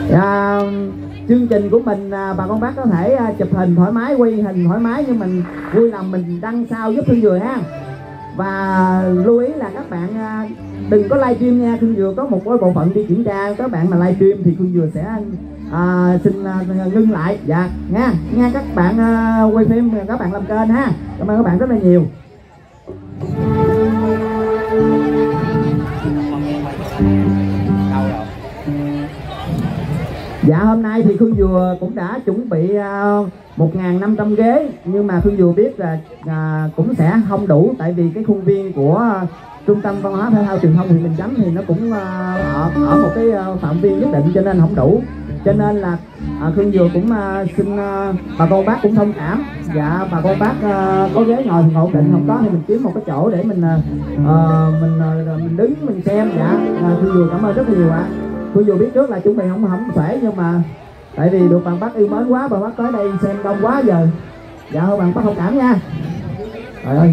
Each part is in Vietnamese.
Chương trình của mình bà con bác có thể chụp hình thoải mái, quay hình thoải mái, nhưng mình vui lòng mình đăng sao giúp Hương Dừa ha. Và lưu ý là các bạn đừng có livestream nha. Hương Dừa có một cái bộ phận đi kiểm tra, các bạn mà livestream thì Hương Dừa sẽ xin ngưng lại. Dạ nha các bạn quay phim, các bạn làm kênh ha. Cảm ơn các bạn rất là nhiều. Dạ hôm nay thì Hương Dừa cũng đã chuẩn bị 1.500 ghế, nhưng mà Hương Dừa biết là cũng sẽ không đủ, tại vì cái khuôn viên của Trung tâm Văn hóa Thể thao Truyền thông huyện Bình Chánh thì nó cũng ở một cái phạm vi nhất định, cho nên không đủ. Cho nên là Hương Dừa cũng xin bà con bác cũng thông cảm. Dạ bà con bác có ghế ngồi thì ổn định, không có thì mình kiếm một cái chỗ để mình đứng mình xem. Dạ Hương Dừa cảm ơn rất là nhiều ạ. Hương Dừa biết trước là chuẩn bị không xuể, nhưng mà tại vì được bạn bác yêu mến quá, bà bác tới đây xem đông quá giờ. Dạ thôi bạn bác thông cảm nha. Trời ơi.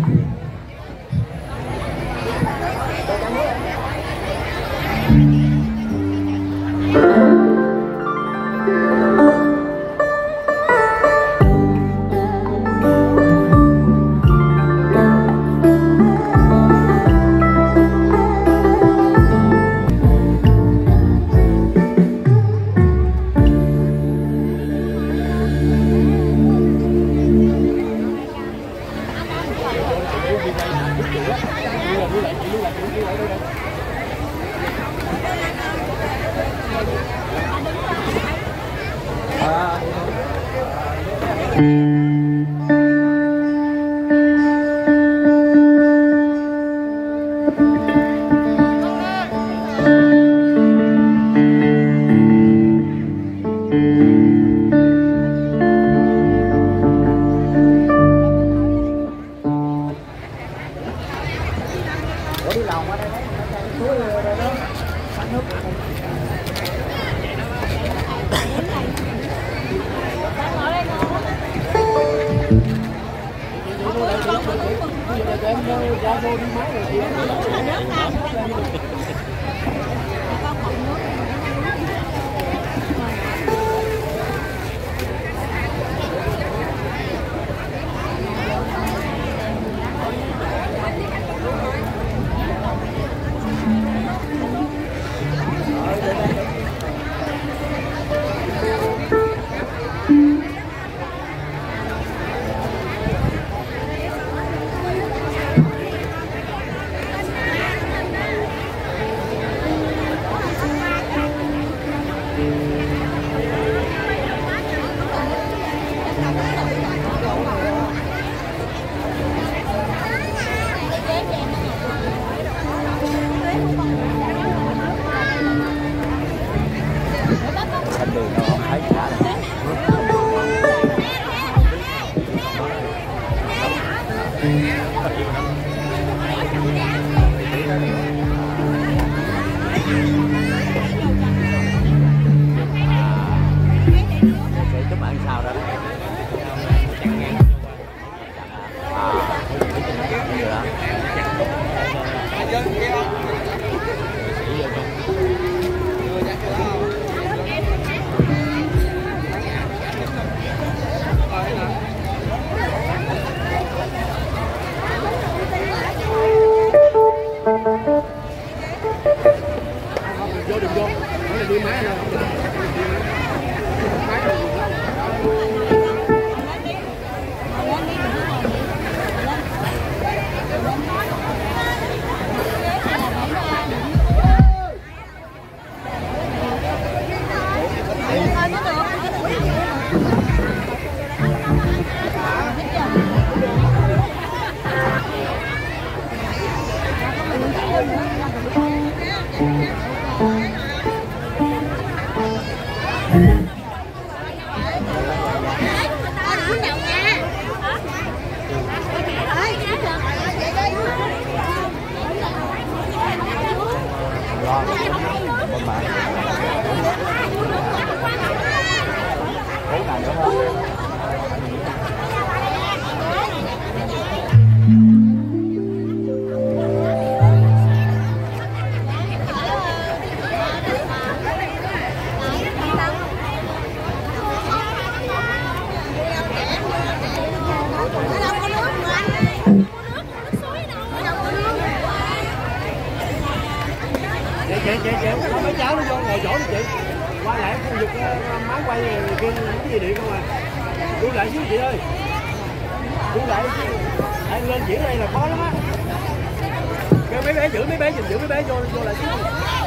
dời chỗ đi chị. Qua lại khu vực máy quay kia cái gì điện không à. Chú lại xíu chị ơi. Chú lại anh lên diễn đây là khó lắm á. Mấy bé giữ mấy bé vô lại xíu.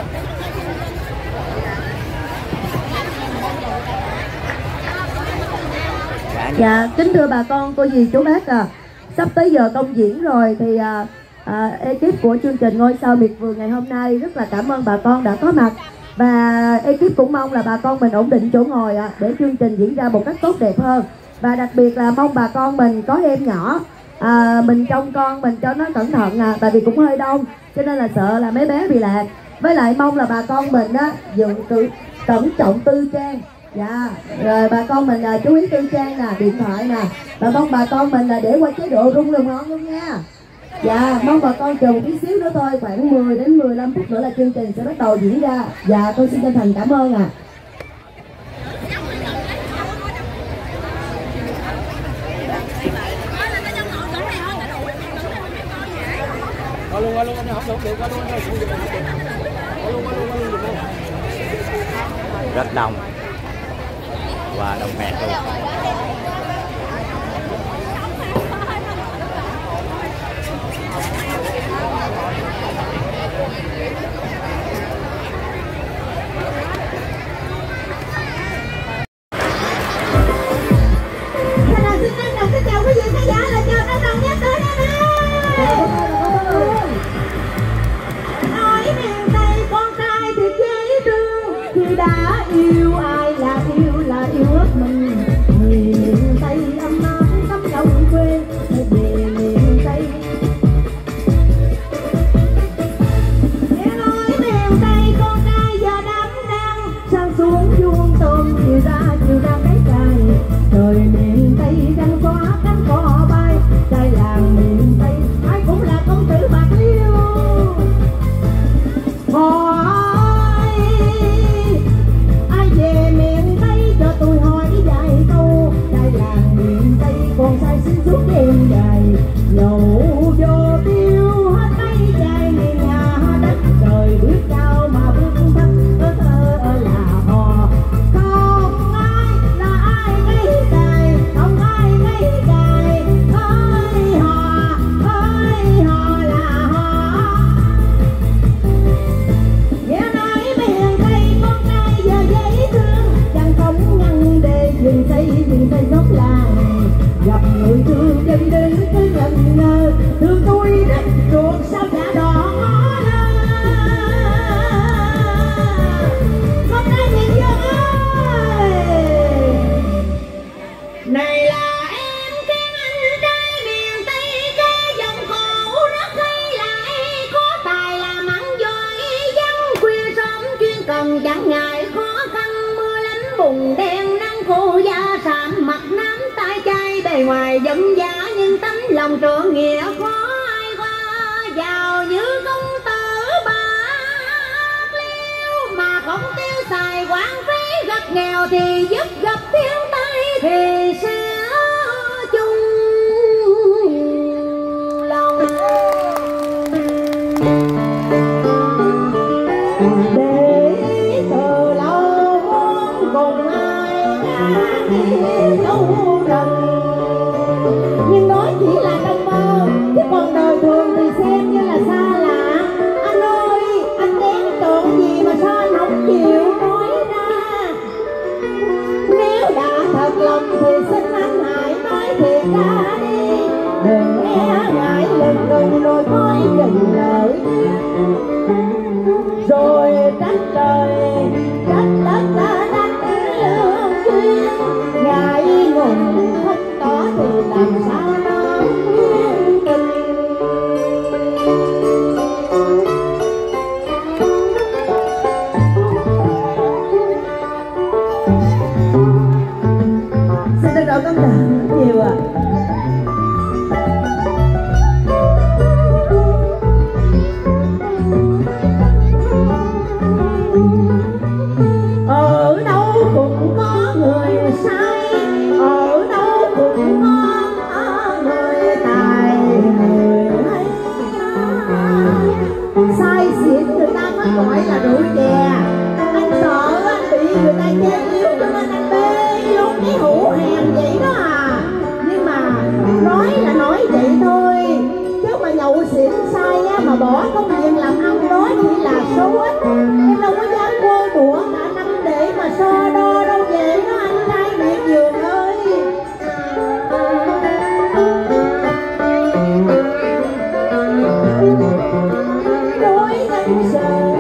Dạ, kính thưa bà con, cô dì chú bác sắp tới giờ công diễn rồi thì ekip của chương trình Ngôi Sao Miệt Vườn ngày hôm nay rất là cảm ơn bà con đã có mặt. Và ekip cũng mong là bà con mình ổn định chỗ ngồi để chương trình diễn ra một cách tốt đẹp hơn. Và đặc biệt là mong bà con mình có em nhỏ, mình trông con mình cho nó cẩn thận tại vì cũng hơi đông cho nên là sợ là mấy bé bị lạc. Với lại mong là bà con mình dùng cẩn trọng tư trang. Dạ, rồi bà con mình chú ý tư trang nè, điện thoại nè. Và mong bà con mình là để qua chế độ rung lùm ngon luôn nha. Dạ, mong bà con chờ một tí xíu nữa thôi, khoảng 10 đến 15 phút nữa là chương trình sẽ bắt đầu diễn ra. Dạ, tôi xin chân thành cảm ơn ạ. Qua luôn, không được, qua luôn. Rất đông và đông nghẹt luôn. Xin chào quý vị khán giả, là chào các đồng nhắc tới đây nè. Nói miền Tây con trai thì dễ thương, khi đã yêu ai là yêu ước mình. Người miền Tây ấm áp tấm lòng quê, về miền Tây. Nghe nói miền Tây con trai giờ đám đang sang xuống vuông tôm chiều ra cái cài. Trời miền Tây đang xóa cánh cò bay, trai làng miền Tây ai cũng là công tử bạc liêu. Hỏi ai về miền Tây cho tôi hỏi vài câu. Trai làng miền Tây còn sai xin suốt đêm dài, nhậu vô tiêu hết mấy chai miền nhà đất. Trời bước cao mà bước thấp là hò. Không ai là ai ngay cài, không ai ngay cài. Ơi hò là hò. Nghe nói miền Tây con trai giờ dễ thương, chẳng không ngăn đề dừng xây dốc làng. Gặp người thương chân đến cứ ngần ngơ, thương tôi rất ruột sao đã đỏ ngó lơ. Con trai miền Dương ơi, này là em khen anh trai miền Tây ca giọng khổ rất hay, lại có tài làm ăn giỏi văn, khuya sớm chuyên cần chẳng ngại khó khăn. Mưa lánh bùn đen nắng khô da sạm, mặt nám tay chai bề ngoài dân dã, nhưng tấm lòng trượng nghĩa khó ai qua. Giàu như công tử bạc liêu mà không tiêu xài quán phí, gặp nghèo thì giúp, gặp thiên tai thì sẽ chung lòng. Để từ lâu muốn cùng ai lâu rần, nhưng đó chỉ là trong mơ, chứ còn đời thường thì xem như là xa lạ. Anh ơi, anh đếm tưởng gì mà sao anh không chịu nói ra. Nếu đã thật lòng thì xin anh hãy nói thiệt ra đi, đừng e ngại lần rồi thôi dừng lời. Rồi trách trời trách đất trách lương duyên, ngại ngùng không tỏ thì làm sao nó quyến tình. Xin trân trọng cảm ơn nhiều ạ. người ta chê yếu cho nên anh bê luôn cái hữu hèn vậy đó à. Nhưng mà nói là nói vậy thôi, chứ mà nhậu xỉn sai á, mà bỏ công việc làm ăn đó thì là xấu ít. Em đâu có dám vô đũa cả năm để mà so đo đâu về đó anh trai mẹ giường ơi. Đôi gánh sợ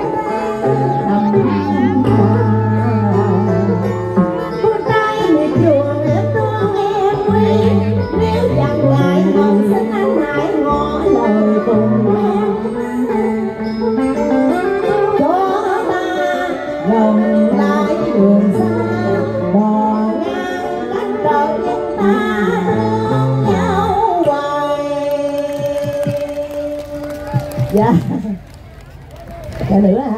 con trai miệt chuồng em thương em quý, nếu chẳng ngại ngần xin anh hãy ngỏ lời cùng em cho ta gần lại đường xa, bò ngang cách đời nhưng ta thương nhau hoài. Dạ nữa hả?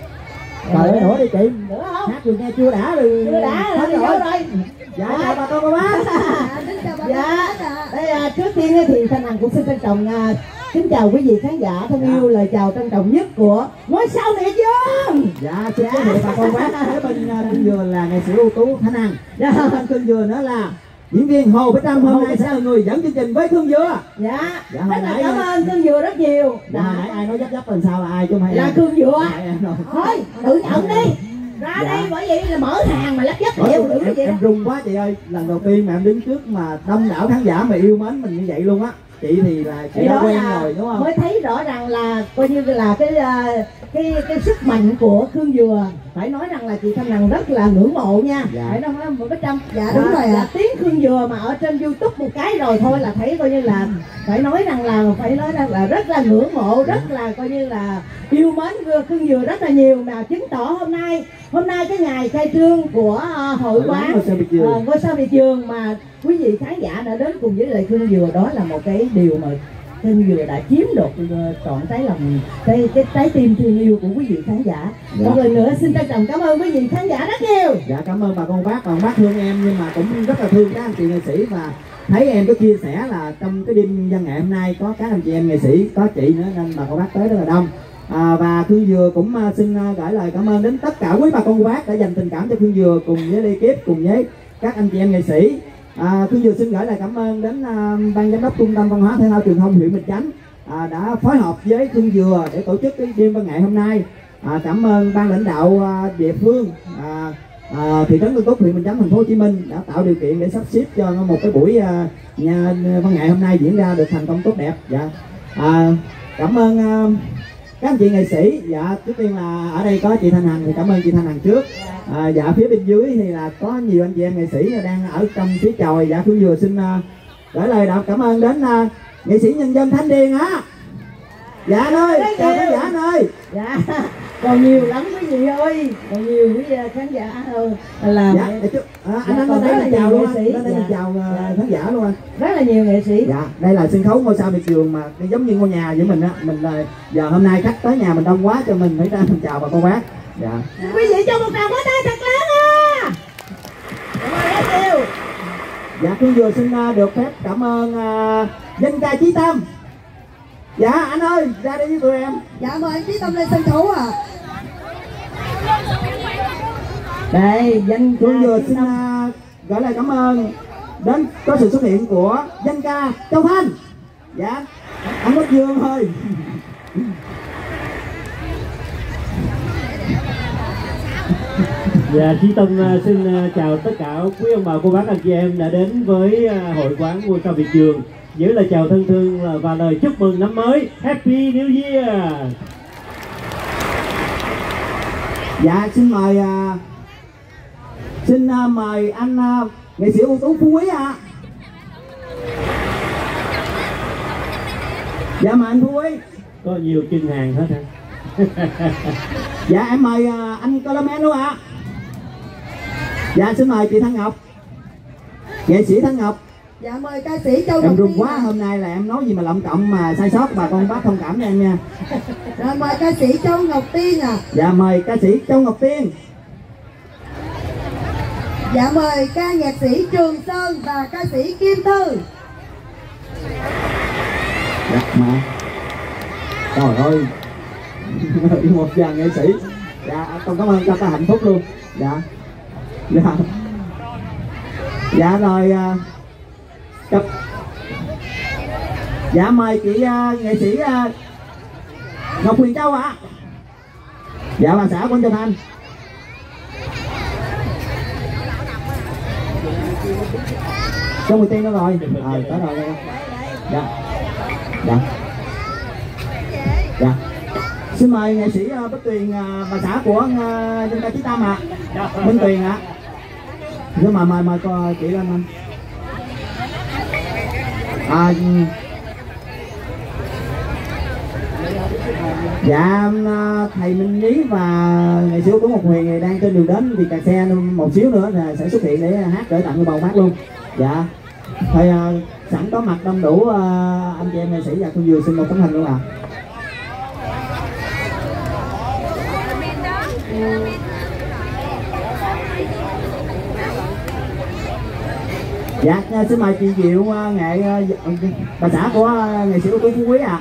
Trời nữa đi chị. Nữa không? Hát vừa nghe chưa đã rồi. Chưa đã rồi, rồi. Dạ chào bà con cô bác. Dạ, đây là trước tiên thì Thanh Hằng cũng xin trân trọng kính chào quý vị khán giả thân yêu, lời chào trân trọng nhất của ngôi sao Nghệ Dương. Dạ xin giới thiệu bà con bác, ở bên Cương Dừa là nghệ sĩ ưu tú Thanh Hằng. Dạ bên Cương Dừa nữa là diễn viên Hồ Bích Trâm, hôm nay sẽ là người dẫn chương trình với Cương Dừa. Dạ, dạ rất là cảm ơn Cương Dừa rất nhiều. Dạ, hồi nãy ai nói dấp làm sao là ai chứ không phải là em. Cương Dừa. Dạ, thôi tự nhận đi. Ra dạ. đây bởi vậy là mở hàng mà lắp dấp nhiều đừng vậy. Em run quá chị ơi, lần đầu tiên mà em đứng trước mà đông đảo khán giả mà yêu mến mình như vậy luôn á. Chị thì là chị đã quen rồi đúng không? Mới thấy rõ ràng là coi như là cái sức mạnh của Cương Dừa. Phải nói rằng là chị Thanh Hằng rất là ngưỡng mộ nha. Dạ. Phải nói một cái trăm. Dạ đúng rồi ạ. Tiếng Cương Dừa mà ở trên YouTube một cái rồi thôi là thấy coi như là phải nói rằng là rất là ngưỡng mộ, rất là coi như là yêu mến Cương Dừa rất là nhiều, mà chứng tỏ hôm nay cái ngày khai trương của hội quán ngôi sao Việt Dường mà quý vị khán giả đã đến cùng với lại Cương Dừa, đó là một cái điều mà Cương Dừa đã chiếm được trọn cái lòng cái trái tim thương yêu của quý vị khán giả. Dạ. Một lần nữa xin trân trọng cảm ơn quý vị khán giả rất nhiều. Dạ cảm ơn bà con bác thương em nhưng mà cũng rất là thương các anh chị nghệ sĩ, và thấy em có chia sẻ là trong cái đêm văn nghệ hôm nay có các anh chị em nghệ sĩ, có chị nữa nên bà con bác tới rất là đông. Và Cương Dừa cũng xin gửi lời cảm ơn đến tất cả quý bà con bác đã dành tình cảm cho Cương Dừa cùng với ekip cùng với các anh chị em nghệ sĩ. Cương Dừa xin gửi lời cảm ơn đến ban giám đốc Trung tâm Văn hóa Thể thao Truyền thông huyện Bình Chánh đã phối hợp với Cương Dừa để tổ chức cái đêm văn nghệ hôm nay. Cảm ơn ban lãnh đạo địa phương thị trấn Tân Túc huyện Bình Chánh thành phố Hồ Chí Minh đã tạo điều kiện để sắp xếp cho một cái buổi văn nghệ hôm nay diễn ra được thành công tốt đẹp. Dạ. Cảm ơn các anh chị nghệ sĩ. Dạ trước tiên là ở đây có chị Thanh Hằng thì cảm ơn chị Thanh Hằng trước. Dạ phía bên dưới thì là có nhiều anh chị em nghệ sĩ đang ở trong phía chòi. Dạ Cương Dừa xin gửi lời cảm ơn đến nghệ sĩ nhân dân Thanh Điền á. Dạ anh ơi, chào khán giả anh ơi. Dạ còn nhiều lắm quý vị ơi, còn nhiều quý vị khán giả là dạ, anh lên đây là chào luôn anh, lên đây là chào khán giả luôn anh. Rất là nhiều nghệ sĩ. Dạ đây là sân khấu ngôi sao Việt Dường mà giống như ngôi nhà với mình á, mình giờ hôm nay khách tới nhà mình đông quá cho mình phải ra mình chào bà con bác. Dạ quý vị cho một tràng pháo tay thật lớn à. Cảm ơn rất nhiều. Dạ Cương Dừa xin được phép cảm ơn danh ca Chí Tâm. Dạ anh ơi ra đây với tụi em. Dạ mời anh Chí Tâm lên sân khấu ạ. Đây danh Cương Dừa xin gửi lời cảm ơn đến có sự xuất hiện của danh ca Châu Thanh. Dạ anh Quốc Dương thôi. Dạ Chí Tâm xin chào tất cả quý ông bà cô bác anh chị em đã đến với hội quán ngôi sao Việt Dường, với lời chào thân thương và lời chúc mừng năm mới Happy New Year. Dạ xin mời anh nghệ sĩ ưu tú Phú Quý ạ. Dạ mời anh Phú Quý. Có nhiều chân hàng hết hả? Dạ em mời anh Coleman luôn ạ. Dạ xin mời chị Thanh Ngọc, nghệ sĩ Thanh Ngọc. Dạ mời ca sĩ Châu Ngọc Tiên. Em run quá, hôm nay là em nói gì mà lộng cộng mà sai sót bà con bác thông cảm cho em nha. Rồi mời ca sĩ Châu Ngọc Tiên ạ. Dạ mời ca sĩ Châu Ngọc Tiên. Dạ mời ca nhạc sĩ Trường Sơn và ca sĩ Kim Thư. Dạ mà trời ơi một dàn nghệ sĩ. Dạ con cảm ơn cho ta hạnh phúc luôn. Dạ Dạ rồi dạ mời chị nghệ sĩ Ngọc Huyền Châu ạ. Dạ bà xã của Châu Thanh. Số 10 tiên đó rồi. Tới rồi đây. Dạ. Dạ. Dạ. Xin mời nghệ sĩ Bích Tuyền, bà xã của dân ca Chí Tâm ạ. Minh Tuyền ạ. Xin mời cô chị lên anh. Dạ thầy Minh Nhí và nghệ sĩ của Ngọc Huyền đang trên đường đến vì cà xe một xíu nữa là sẽ xuất hiện để hát gửi tặng cái bầu hát luôn. Dạ thầy sẵn có mặt đông đủ anh chị em nghệ sĩ và Phương Dừa xin một tấm hình luôn ạ. Dạ xin mời chị Diệu nghệ bà xã của nghệ sĩ ưu tú Phú Quý ạ.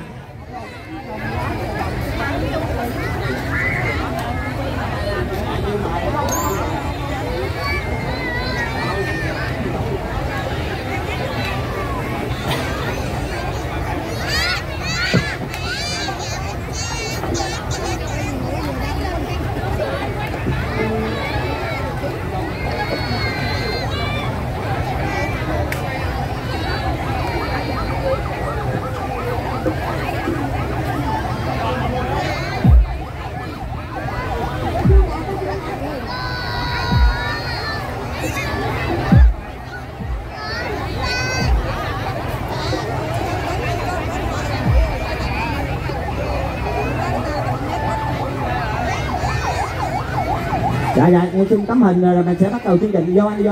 Dạ em xin tấm hình rồi mình sẽ bắt đầu chương trình. Vô anh vô.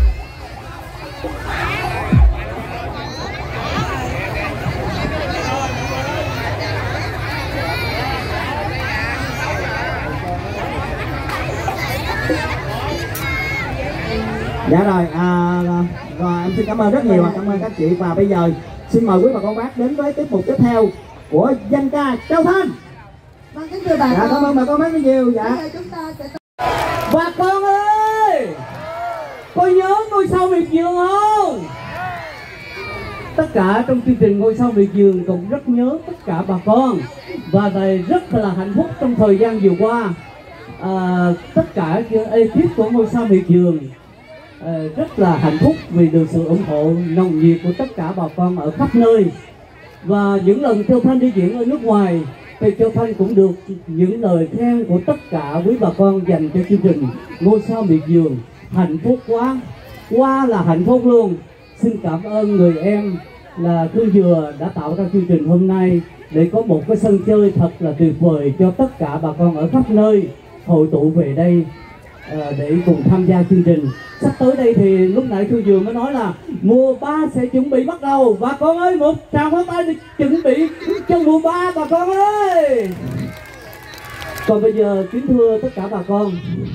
Dạ rồi rồi em xin cảm ơn rất nhiều, cảm ơn các chị. Và bây giờ xin mời quý bà con bác đến với tiết mục tiếp theo của danh ca Châu Thanh. Vâng, kính thưa bà dạ, cảm ơn bà con bác rất nhiều. Dạ. Bây giờ chúng ta sẽ... Bà con ơi, có nhớ Ngôi Sao Miệt Vườn không? Tất cả trong chương trình Ngôi Sao Miệt Vườn cũng rất nhớ tất cả bà con. Và thầy rất là hạnh phúc trong thời gian vừa qua. Tất cả ekip của Ngôi Sao Miệt Vườn rất là hạnh phúc vì được sự ủng hộ nồng nhiệt của tất cả bà con ở khắp nơi. Và những lần Châu Thanh đi diễn ở nước ngoài thì Châu Thanh cũng được những lời khen của tất cả quý bà con dành cho chương trình Ngôi Sao Miệt Vườn. Hạnh phúc quá là hạnh phúc luôn. Xin cảm ơn người em là Phương Dừa đã tạo ra chương trình hôm nay để có một cái sân chơi thật là tuyệt vời cho tất cả bà con ở khắp nơi hội tụ về đây để cùng tham gia chương trình. Sắp tới đây thì lúc nãy Phương Dừa mới nói là mùa 3 sẽ chuẩn bị bắt đầu. Bà con ơi, một tràng pháo tay để chuẩn bị cho mùa 3 bà con ơi. Còn bây giờ kính thưa tất cả bà con,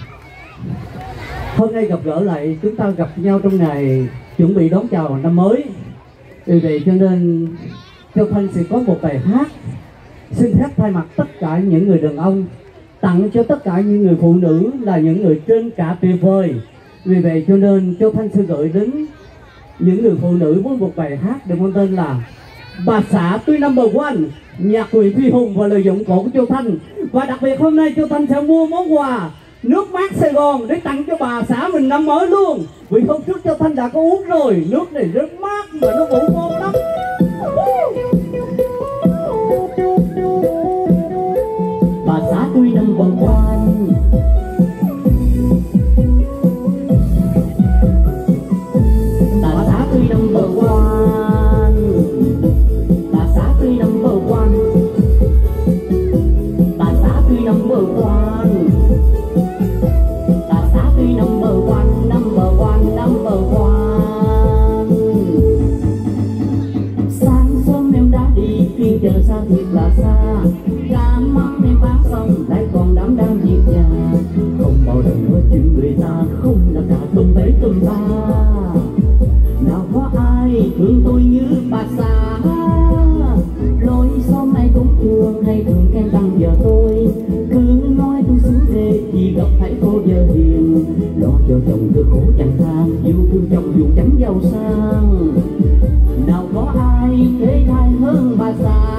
hôm nay gặp gỡ lại chúng ta gặp nhau trong ngày chuẩn bị đón chào năm mới. Vì vậy cho nên Châu Thanh sẽ có một bài hát xin phép thay mặt tất cả những người đàn ông tặng cho tất cả những người phụ nữ là những người trên cả tuyệt vời. Vì vậy cho nên Châu Thanh sẽ gửi đến những người phụ nữ với một bài hát được mang tên là Bà Xã Tuy Number One, nhạc Nguyễn Phi Hùng và lời giọng cổ của Châu Thanh. Và đặc biệt hôm nay Châu Thanh sẽ mua món quà nước mát Sài Gòn để tặng cho bà xã mình năm mới luôn. Vì hôm trước Châu Thanh đã có uống rồi, nước này rất mát và nó cũng ngon lắm. Bà xã Tuy Number One, bà xã Tuy Number One, bà xã Tuy Number One, bà xã Tuy Number One, bà xã Tuy Number One, Number One, Number One. Sáng sớm em đã đi phiên chợ xa thiệt là xa, cả mắm em bán xong lại còn đám đang việc nhà. Không bao giờ nói chuyện người ta, không là cả tùm bấy tùm ta. Nào có ai thương tôi như bà xã, lối xóm ai cũng thương hay thường khen tăng giờ tôi. Cứ nói tôi xứng thế thì gặp phải cô vợ hiền. hiền, lo cho chồng cơ khổ chẳng than, yêu thương chồng dù chẳng giàu sang. Nào có ai thế thai hơn bà xã.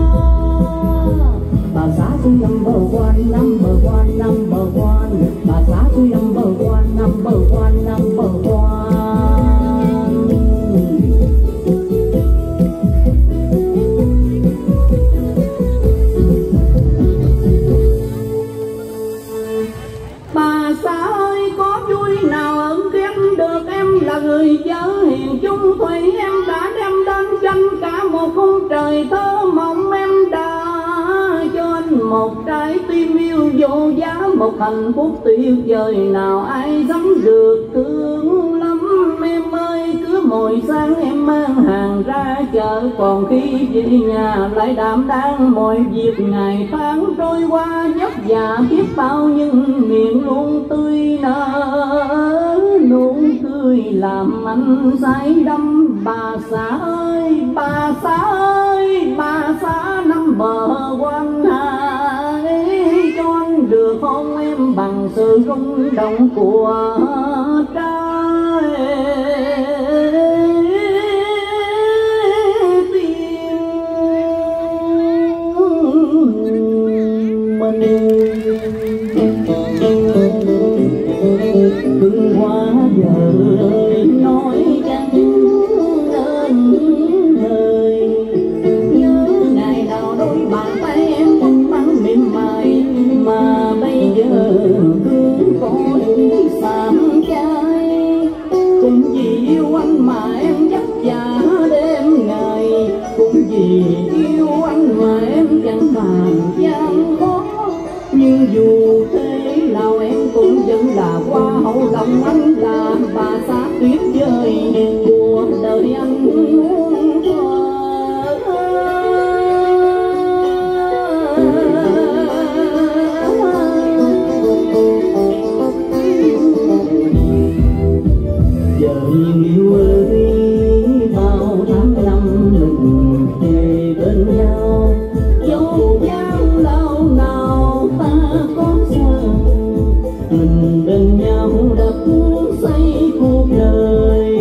Bà xã tôi number one, number one, number one. Bà xã tôi number one, number one, number one. Bà xã ơi có vui nào ẩn ghét được em là người vợ hiền chung thủy, em đã đem đến tranh cả một khung trời thơ mộng, em đã cho anh một trái tim yêu vô giá, một hạnh phúc tuyệt vời nào ai dám được thương lắm. Em ơi cứ mỗi sáng em mang hàng ra chợ, còn khi về nhà lại đảm đang mọi việc ngày tháng trôi qua vất vả biết bao, nhưng miệng luôn tươi nở nụ cười làm anh say đắm. Bà xã ơi, bà xã ơi, bà xã number one, hãy cho anh được hôn em bằng sự rung động của trái tim mình. Cưng hoa vợ ơi nói chẳng nên lời, nhớ ngày nào đôi bàn tay em vẫn bắn mềm mại, mà bây giờ cứ có ý sám trai. Cũng vì yêu anh mà em vất vả đêm ngày, cũng vì yêu anh mà em chẳng bàn gian khó. Nhưng dù thế nào em cũng vẫn là hoa hậu lòng anh, là bà xã tuyệt vời của đời anh muôn thuở. Vợ yêu ơi bao tháng năm mình kề bên nhau, dẫu gian lao nào ta có sao, mình bên nhau đắp xây cuộc đời.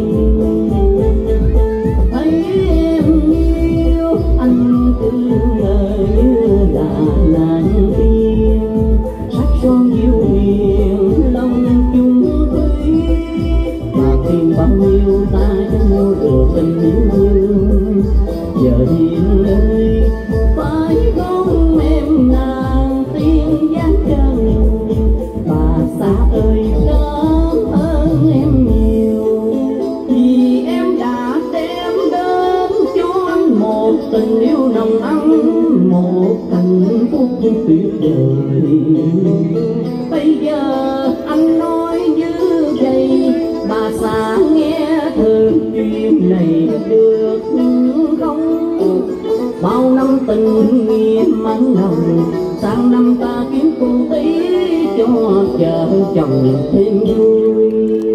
Thấy em yêu anh cứ ngờ như là nàng tiên, sắc son yêu hiền lòng chung thủy, mà tìm bao nhiêu ta chẳng mua được tình yêu thương. Giờ hiền ơi phải không em nàng tiên dáng chân, bà xã ơi cảm ơn em nhiều, vì em đã đem đến cho anh một tình yêu nồng ấm, một hạnh phúc tuyệt vời. Bây giờ anh nói như vậy, bà xã nghe thường chuyện này được không? Bao năm tình nghĩa mặn nồng, sang năm ta kiếm cô tí cho vợ chồng thêm vui.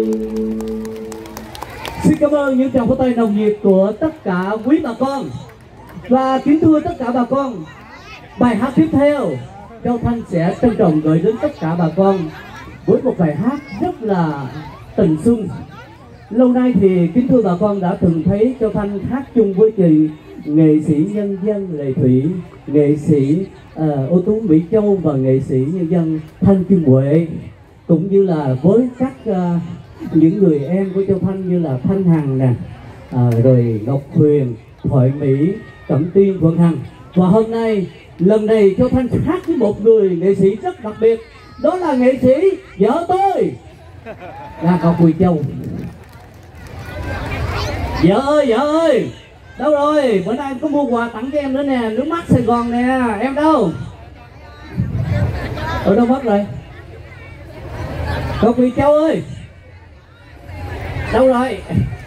Xin cảm ơn những tràng pháo tay nồng nhiệt của tất cả quý bà con. Và kính thưa tất cả bà con, bài hát tiếp theo Châu Thanh sẽ trân trọng gửi đến tất cả bà con với một bài hát rất là tình xuân. Lâu nay thì kính thưa bà con đã từng thấy Châu Thanh hát chung với chị nghệ sĩ nhân dân Lệ Thủy, nghệ sĩ ưu tú Mỹ Châu và nghệ sĩ nhân dân Thanh Kim Huệ, cũng như là với các những người em của Châu Thanh như là Thanh Hằng nè, rồi Ngọc Huyền, Thoại Mỹ, Cẩm Tiên, Thuận Hằng. Và hôm nay lần này Châu Thanh hát với một người nghệ sĩ rất đặc biệt, đó là nghệ sĩ vợ tôi là Ngọc Huyền Châu. Vợ ơi, đâu rồi? Bữa nay em có mua quà tặng cho em nữa nè, nước mắt Sài Gòn nè, em đâu? Ở đâu mất rồi? Ngọc Huyền Châu ơi, đâu rồi?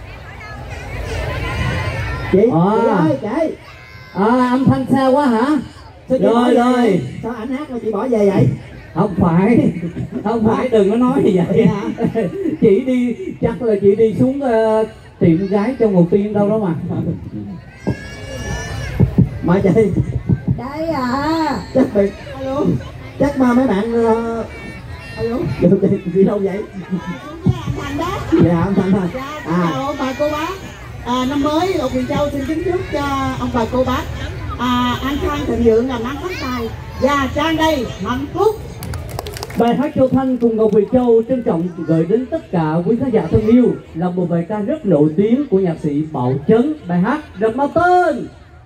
Chị ơi chị. Âm thanh xa quá hả? Rồi sao anh hát mà chị bỏ về vậy? Không phải, đừng có nói như vậy. Chị đi, chắc là chị đi xuống tiệm gái cho Ngọc Tiên đâu đó mà. Mà chị đây à, chắc biệt chắc mà mấy bạn Vô đi đâu vậy? Thành đó. Dạ anh Thành thôi. Chào ông bà cô bác. Năm mới Lộc Huyền Châu xin kính chúc cho ông bà cô bác an khang thịnh vượng, làm ăn phát tài và tràn đầy hạnh phúc. Bài hát Châu Thanh cùng Ngọc Huyền Châu trân trọng gửi đến tất cả quý khán giả thân yêu là một bài ca rất nổi tiếng của nhạc sĩ Bảo Chấn. Bài hát được mang tên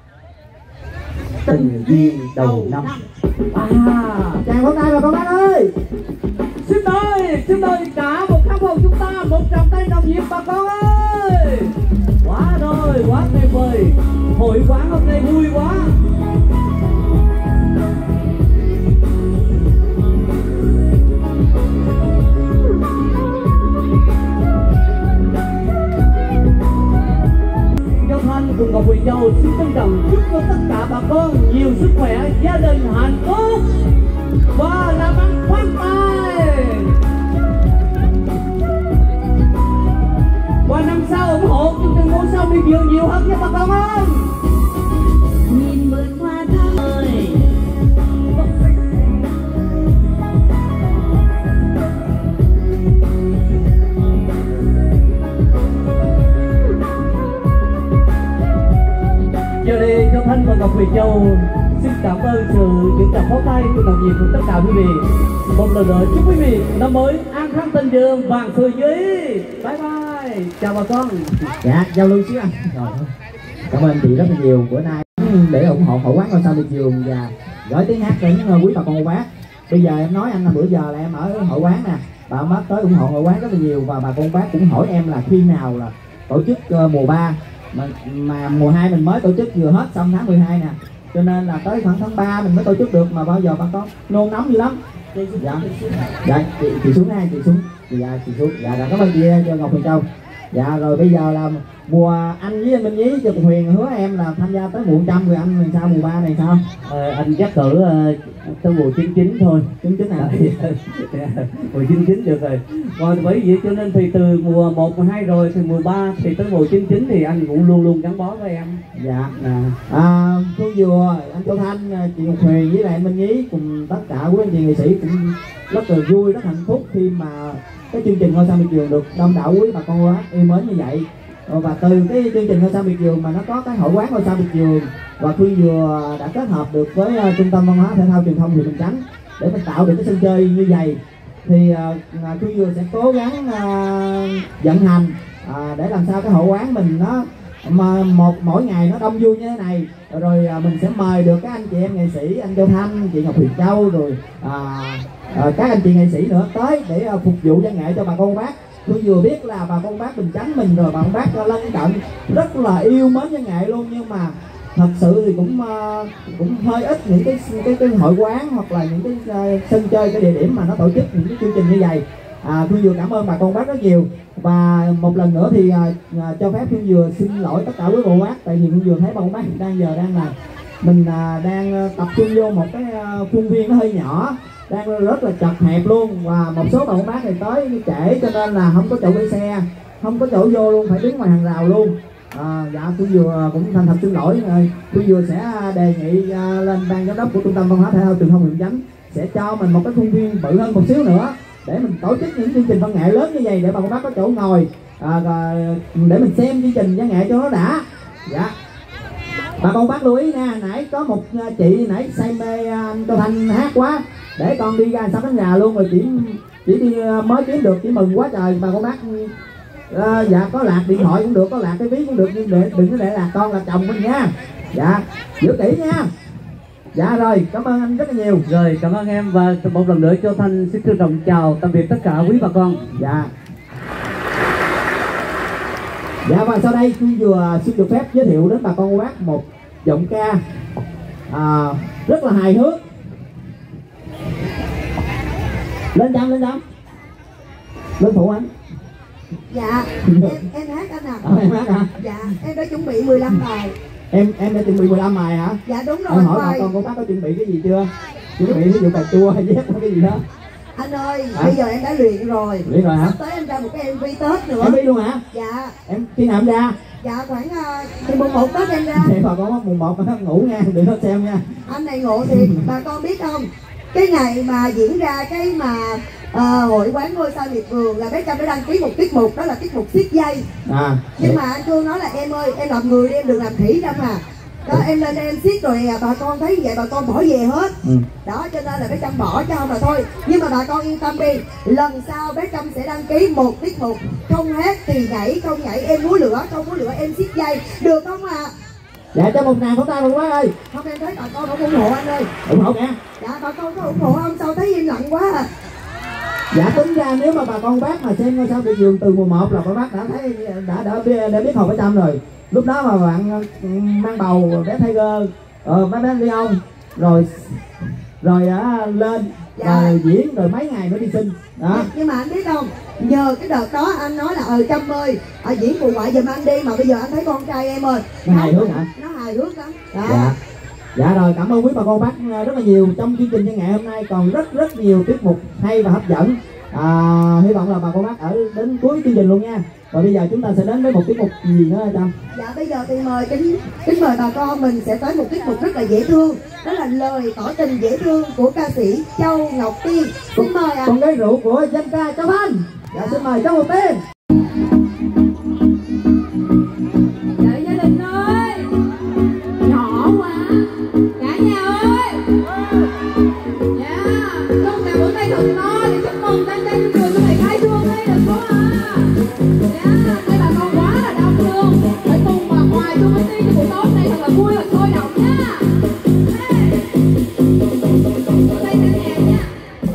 Tình Duyên Đầu Năm. Chàng pháo tay bà con bác ơi. Xin mời cả một khán phòng chúng ta một tràng tay nồng nhiệt bà con ơi. Quá rồi, quá tuyệt vời. Hội quán hôm nay vui quá. Châu Thanh cùng Ngọc Huyền Châu xin trân trọng chúc cho tất cả bà con nhiều sức khỏe, gia đình hạnh phúc và làm ăn phát tài. Qua năm sau ủng hộ chương trình Ngôi Sao Miệt Vườn nhiều hơn nha bà con ơi. Nhìn vườn hoa thơm ơi. Giờ đây Châu Thanh và Ngọc Huyền Châu xin cảm ơn sự những tràng pháo tay của đồng nghiệp của tất cả quý vị. Một lần nữa chúc quý vị năm mới an khang thịnh vượng, vạn sự như ý. Bye bye, chào bà con. Dạ giao lưu xíu anh. Rồi, cảm ơn anh chị rất là nhiều. Bữa nay để ủng hộ Hội Quán Ngôi Sao Miệt Vườn và gửi tiếng hát đến quý bà con cô bác. Bây giờ em nói anh là bữa giờ là em ở Hội Quán nè, bà bác tới ủng hộ Hội Quán rất là nhiều và bà con bác cũng hỏi em là khi nào là tổ chức mùa 3 mà mùa 2 mình mới tổ chức vừa hết xong tháng 12 nè, cho nên là tới khoảng tháng 3 mình mới tổ chức được, mà bao giờ bà con nôn nóng dữ lắm. Dạ chị xuống đây, chị xuống. Dạ chị xuống. Dạ cảm ơn chị cho Ngọc Huyền Châu. Dạ rồi bây giờ là mùa anh với anh Minh Nhí cho Huyền hứa em là tham gia tới mùa 100 rồi anh, sao mùa 3 này sao? Anh chắc cử tới mùa 99 thôi. 99 à? Mùa 99 được rồi. Rồi bởi vậy cho nên thì từ mùa 1, mùa 2 rồi thì mùa 3 thì tới mùa 99 thì anh cũng luôn luôn gắn bó với em. Dạ. Cô Dừa, anh Châu Thanh, chị Ngọc Huyền với lại anh Minh Nhí cùng tất cả quý anh chị nghệ sĩ cũng rất là vui, rất hạnh phúc khi mà cái chương trình Ngôi Sao Miệt Vườn được đông đảo quý bà con bác yêu mến như vậy. Và từ cái chương trình Ngôi Sao Miệt Vườn mà nó có cái Hội Quán Ngôi Sao Miệt Vườn và Phương Dừa đã kết hợp được với Trung tâm Văn hóa Thể thao Truyền thông huyện Bình Chánh để mình tạo được cái sân chơi như vậy, thì Phương Dừa sẽ cố gắng vận hành để làm sao cái hội quán mình nó mỗi ngày nó đông vui như thế này, rồi mình sẽ mời được các anh chị em nghệ sĩ, anh Châu Thanh, chị Ngọc Huyền Châu, rồi các anh chị nghệ sĩ nữa tới để phục vụ văn nghệ cho bà con bác. Tôi vừa biết là bà con bác Bình Chánh mình rồi bà con bác lân cận rất là yêu mến văn nghệ luôn, nhưng mà thật sự thì cũng hơi ít những cái hội quán hoặc là những cái sân chơi, cái địa điểm mà nó tổ chức những cái chương trình như vậy. Phương Dừa cảm ơn bà con bác rất nhiều, và một lần nữa thì cho phép Phương Dừa xin lỗi tất cả quý bà bác, tại vì Phương Dừa thấy bà con bác đang là mình đang tập trung vô một cái khuôn viên nó hơi nhỏ, đang rất là chật hẹp luôn, và một số bà con bác này tới trễ cho nên là không có chỗ để xe, không có chỗ vô luôn, phải đứng ngoài hàng rào luôn. Dạ Phương Dừa cũng thành thật xin lỗi. Phương Dừa sẽ đề nghị lên ban giám đốc của Trung tâm Văn hóa Thể thao Truyền thông huyện Chánh sẽ cho mình một cái khuôn viên bự hơn một xíu nữa để mình tổ chức những chương trình văn nghệ lớn như vậy, để bà con bác có chỗ ngồi để mình xem chương trình văn nghệ cho nó đã. Dạ bà con bác lưu ý nha, nãy có một chị nãy say mê anh Châu Thanh hát quá, để con đi ra sắp đến nhà luôn rồi, chỉ đi mới kiếm được, chỉ mừng quá trời bà con bác. Dạ có lạc điện thoại cũng được, có lạc cái ví cũng được, nhưng đừng có để lạc con là chồng mình nha. Dạ giữ kỹ nha. Dạ rồi cảm ơn anh rất là nhiều. Rồi cảm ơn em, và một lần nữa Châu Thanh xin trân trọng chào tạm biệt tất cả quý bà con. Dạ. Dạ và sau đây tôi vừa xin được phép giới thiệu đến bà con cô bác một giọng ca rất là hài hước. Lên chăm lên phụ anh. Dạ em hát anh à. Em hát hả? Dạ em đã chuẩn bị 15 bài. Em đã chuẩn bị 15 bài hả? Dạ đúng rồi. Em hỏi bà con cô bác có chuẩn bị cái gì chưa? Chuẩn bị ví dụ bài chua hay dép hay cái gì đó? Anh ơi, bây giờ em đã luyện rồi. Luyện rồi hả? Sắp tới em ra một cái MV Tết nữa. MV luôn hả? Dạ. Em khi nào em ra? Dạ khoảng thì mùng 1 Tết em ra. Thì bà con mùng 1 mà ngủ nha, đừng có xem nha. Anh này ngộ thiệt, bà con biết không? Cái ngày mà diễn ra cái mà hội quán Ngôi Sao Miệt Vườn là bé Trâm đã đăng ký một tiết mục, đó là tiết mục siết dây. Nhưng mà anh Trương nói là em ơi, em làm người đi, em đừng làm khỉ Trâm à. Đó, em lên em siết rồi bà con thấy vậy bà con bỏ về hết. Đó cho nên là bé Trâm bỏ cho mà thôi. Nhưng mà bà con yên tâm đi, lần sau bé Trâm sẽ đăng ký một tiết mục không hát thì nhảy, không nhảy em múa lửa, không múa lửa em siết dây, được không ạ? Dạ cho một ngàn pháo tay luôn bác ơi. Không, em thấy bà con không ủng hộ anh ơi. Ủng hộ nha. Dạ bà con có ủng hộ không? Sao thấy im lặng quá à? Dạ tính ra nếu mà bà con bác mà xem Ngôi Sao Miệt Vườn từ mùa 1 là bà bác đã thấy đã biết Hồ Bé Trâm rồi. Lúc đó mà bạn mang bầu bé Tiger, bé Leon rồi lên rồi diễn rồi mấy ngày nữa đi sinh đó. Nhưng mà anh biết không, nhờ cái đợt đó anh nói là Trâm ơi diễn cùng ngoại giùm anh đi, mà bây giờ anh thấy con trai em ơi nó hài hước hả? Nó hài hước lắm. Dạ rồi, cảm ơn quý bà con bác rất là nhiều. Trong chương trình ngày hôm nay còn rất nhiều tiết mục hay và hấp dẫn. Hy vọng là bà con bác ở đến cuối chương trình luôn nha. Và bây giờ chúng ta sẽ đến với một tiết mục gì nữa Trâm? Dạ bây giờ thì kính mời bà con mình sẽ tới một tiết mục rất là dễ thương. Đó là lời tỏ tình dễ thương của ca sĩ Châu Ngọc Tiên. Xin mời ạ. Con gái rượu của danh ca Châu Thanh. Dạ xin mời Châu Ngọc Tiên. Dạ gia đình ơi, nhỏ quá cả nhà ơi. Dạ con chào bữa nay thật to để chúc mừng tan trai vui cho ngày khai trương đây được không ạ? Dạ đây bà con quá là đông luôn, phải cùng mà hoài chung với tiên buổi tối này thật là vui và sôi động nha. Ở đây cả nhà nha.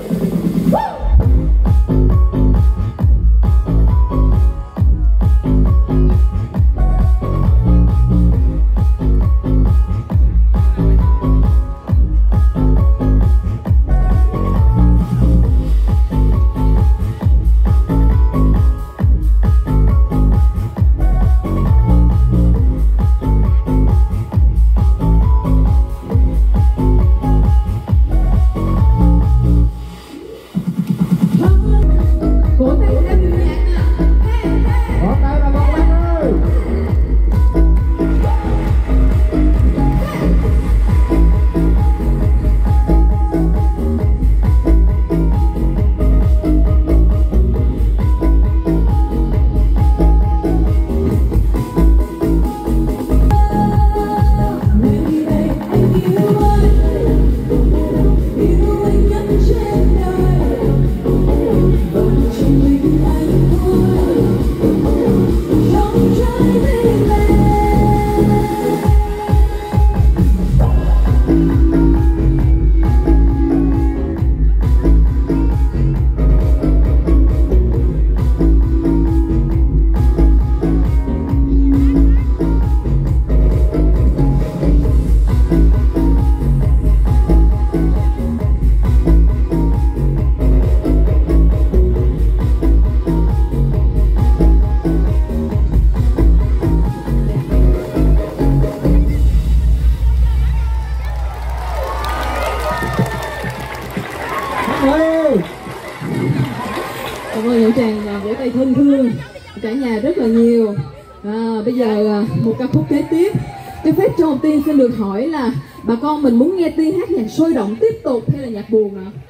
Thân thương cả nhà rất là nhiều. Bây giờ một ca khúc kế tiếp, cho phép Châu Ngọc Tiên xin được hỏi là bà con mình muốn nghe Tiên hát nhạc sôi động tiếp tục hay là nhạc buồn ạ?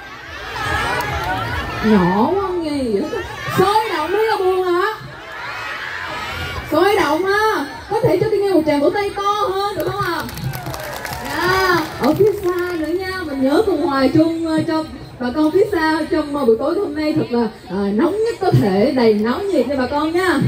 Nhỏ quá không nghe gì hết. Sôi động hay là buồn hả? Sôi động ha. Có thể cho Tiên nghe một tràng vỗ tay to hơn được không ạ? Ở phía xa nữa nha, mình nhớ cùng hoài chung cho bà con phía xa trong buổi tối hôm nay thật là nóng nhất có thể, đầy nóng nhiệt cho bà con nha.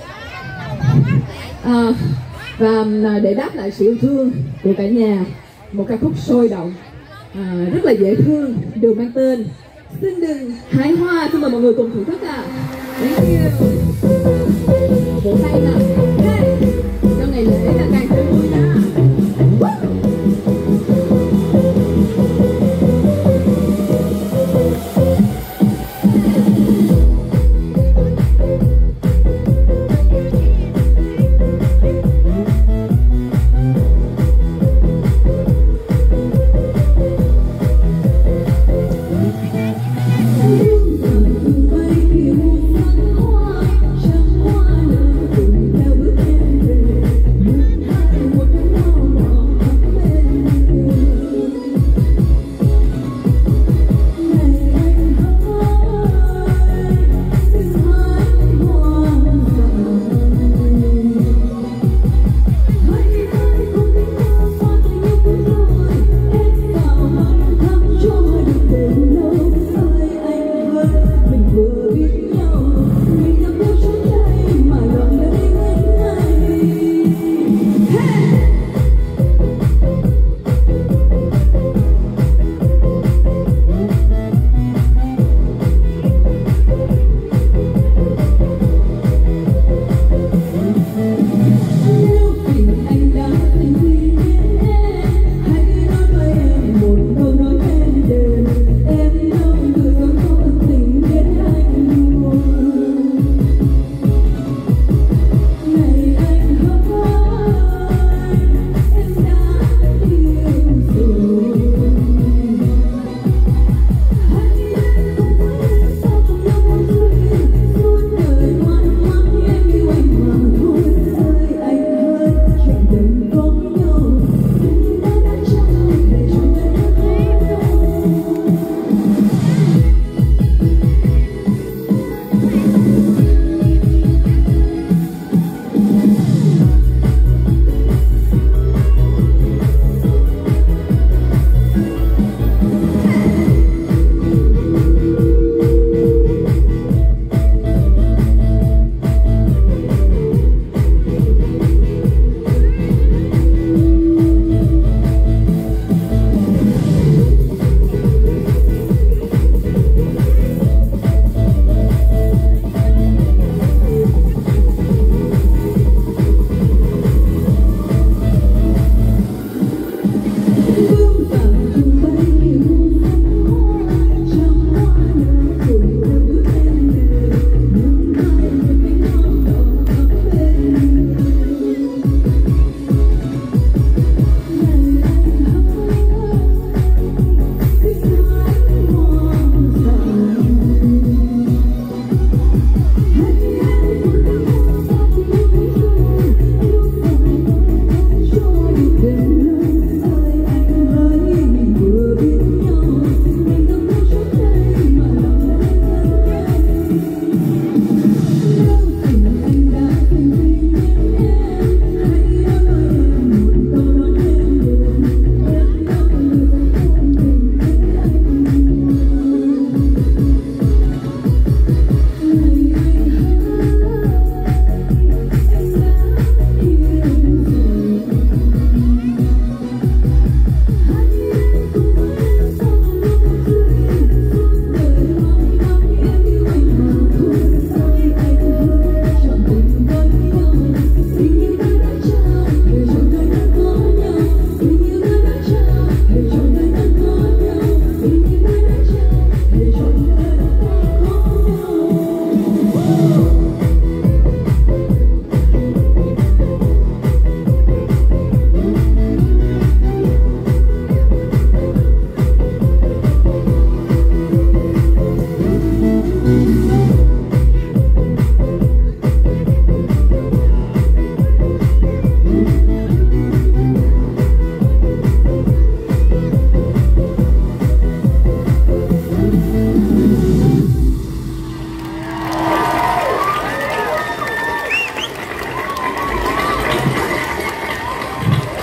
Và để đáp lại sự yêu thương của cả nhà, một ca khúc sôi động rất là dễ thương được mang tên Xin Đừng Hái Hoa. Xin mời mọi người cùng thưởng thức ạ. Thank you. Vỗ tay nào. Cho ngày lễ là càng thêm vui nha. Hãy subscribe cho kênh Ghiền Mì Gõ để không bỏ lỡ những video hấp dẫn.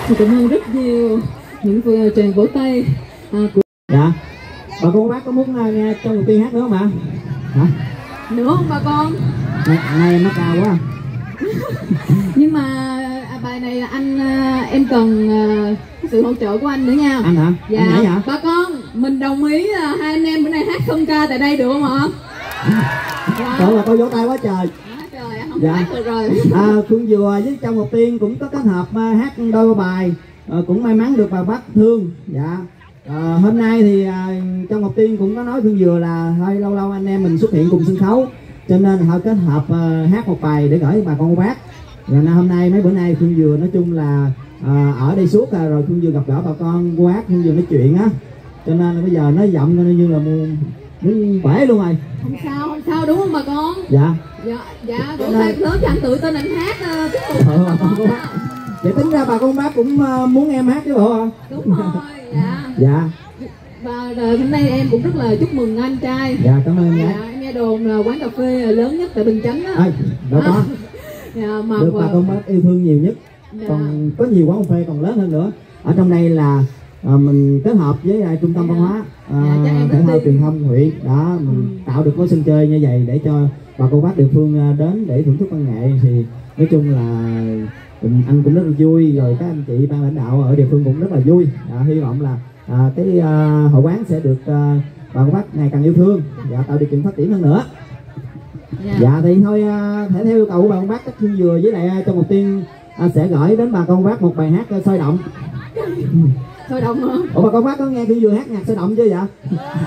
Cảm ơn rất nhiều những tràng vỗ tay của... Dạ. Bà cô bác có muốn nghe trong một tiên hát nữa không ạ? Hả? Nữa không bà con? Này nó cao quá. Nhưng mà bài này là anh em cần sự hỗ trợ của anh nữa nha. Anh hả? Dạ. Anh nhảy hả? Bà con, mình đồng ý là hai anh em bữa nay hát không ca tại đây được không ạ? Trời ơi, cô vỗ tay quá trời. Trời, không dạ. hát được rồi. Phương Dừa với Trong Một Tiên cũng có kết hợp hát đôi bài, cũng may mắn được bà bác thương. Dạ. Hôm nay thì Trong Một Tiên cũng có nói Phương Dừa là thôi lâu lâu anh em mình xuất hiện cùng sân khấu, cho nên họ kết hợp hát một bài để gửi bà con cô bác. Rồi hôm nay mấy bữa nay Phương Dừa nói chung là ở đây suốt rồi Phương Dừa gặp gỡ bà con cô bác, Phương Dừa nói chuyện á, cho nên là bây giờ nói giọng cho nên như là muốn bể luôn rồi. Không sao đúng không bà con? Dạ. Dạ, vỗ tay lớn cho anh tự tin anh hát bà con cô bác. Vậy tính ra bà con bác cũng muốn em hát chứ bộ hả? Đúng rồi, dạ. Dạ. Và hôm nay em cũng rất là chúc mừng anh trai. Dạ, cảm ơn em. Em nghe đồn là quán cà phê lớn nhất tại Bình Chánh á. Đâu có. Dạ, mà được bà con bác yêu thương nhiều nhất. Dạ. Còn có nhiều quán cà phê còn lớn hơn nữa. Ở trong đây là mình kết hợp với trung tâm văn hóa thể thao truyền thông huyện đó, mình tạo được cái sân chơi như vậy để cho bà con bác địa phương đến để thưởng thức văn nghệ, thì nói chung là anh cũng rất là vui, rồi các anh chị ban lãnh đạo ở địa phương cũng rất là vui. Hy vọng là cái hội quán sẽ được bà con bác ngày càng yêu thương và tạo điều kiện phát triển hơn nữa. Dạ thì thôi thể theo yêu cầu của bà con bác, các Phương Dừa với lại Trong Một Tiên sẽ gửi đến bà con bác một bài hát sôi động. Sôi động hả? Ủa bà con bác có nghe Phương Dừa hát nhạc sôi động chưa vậy?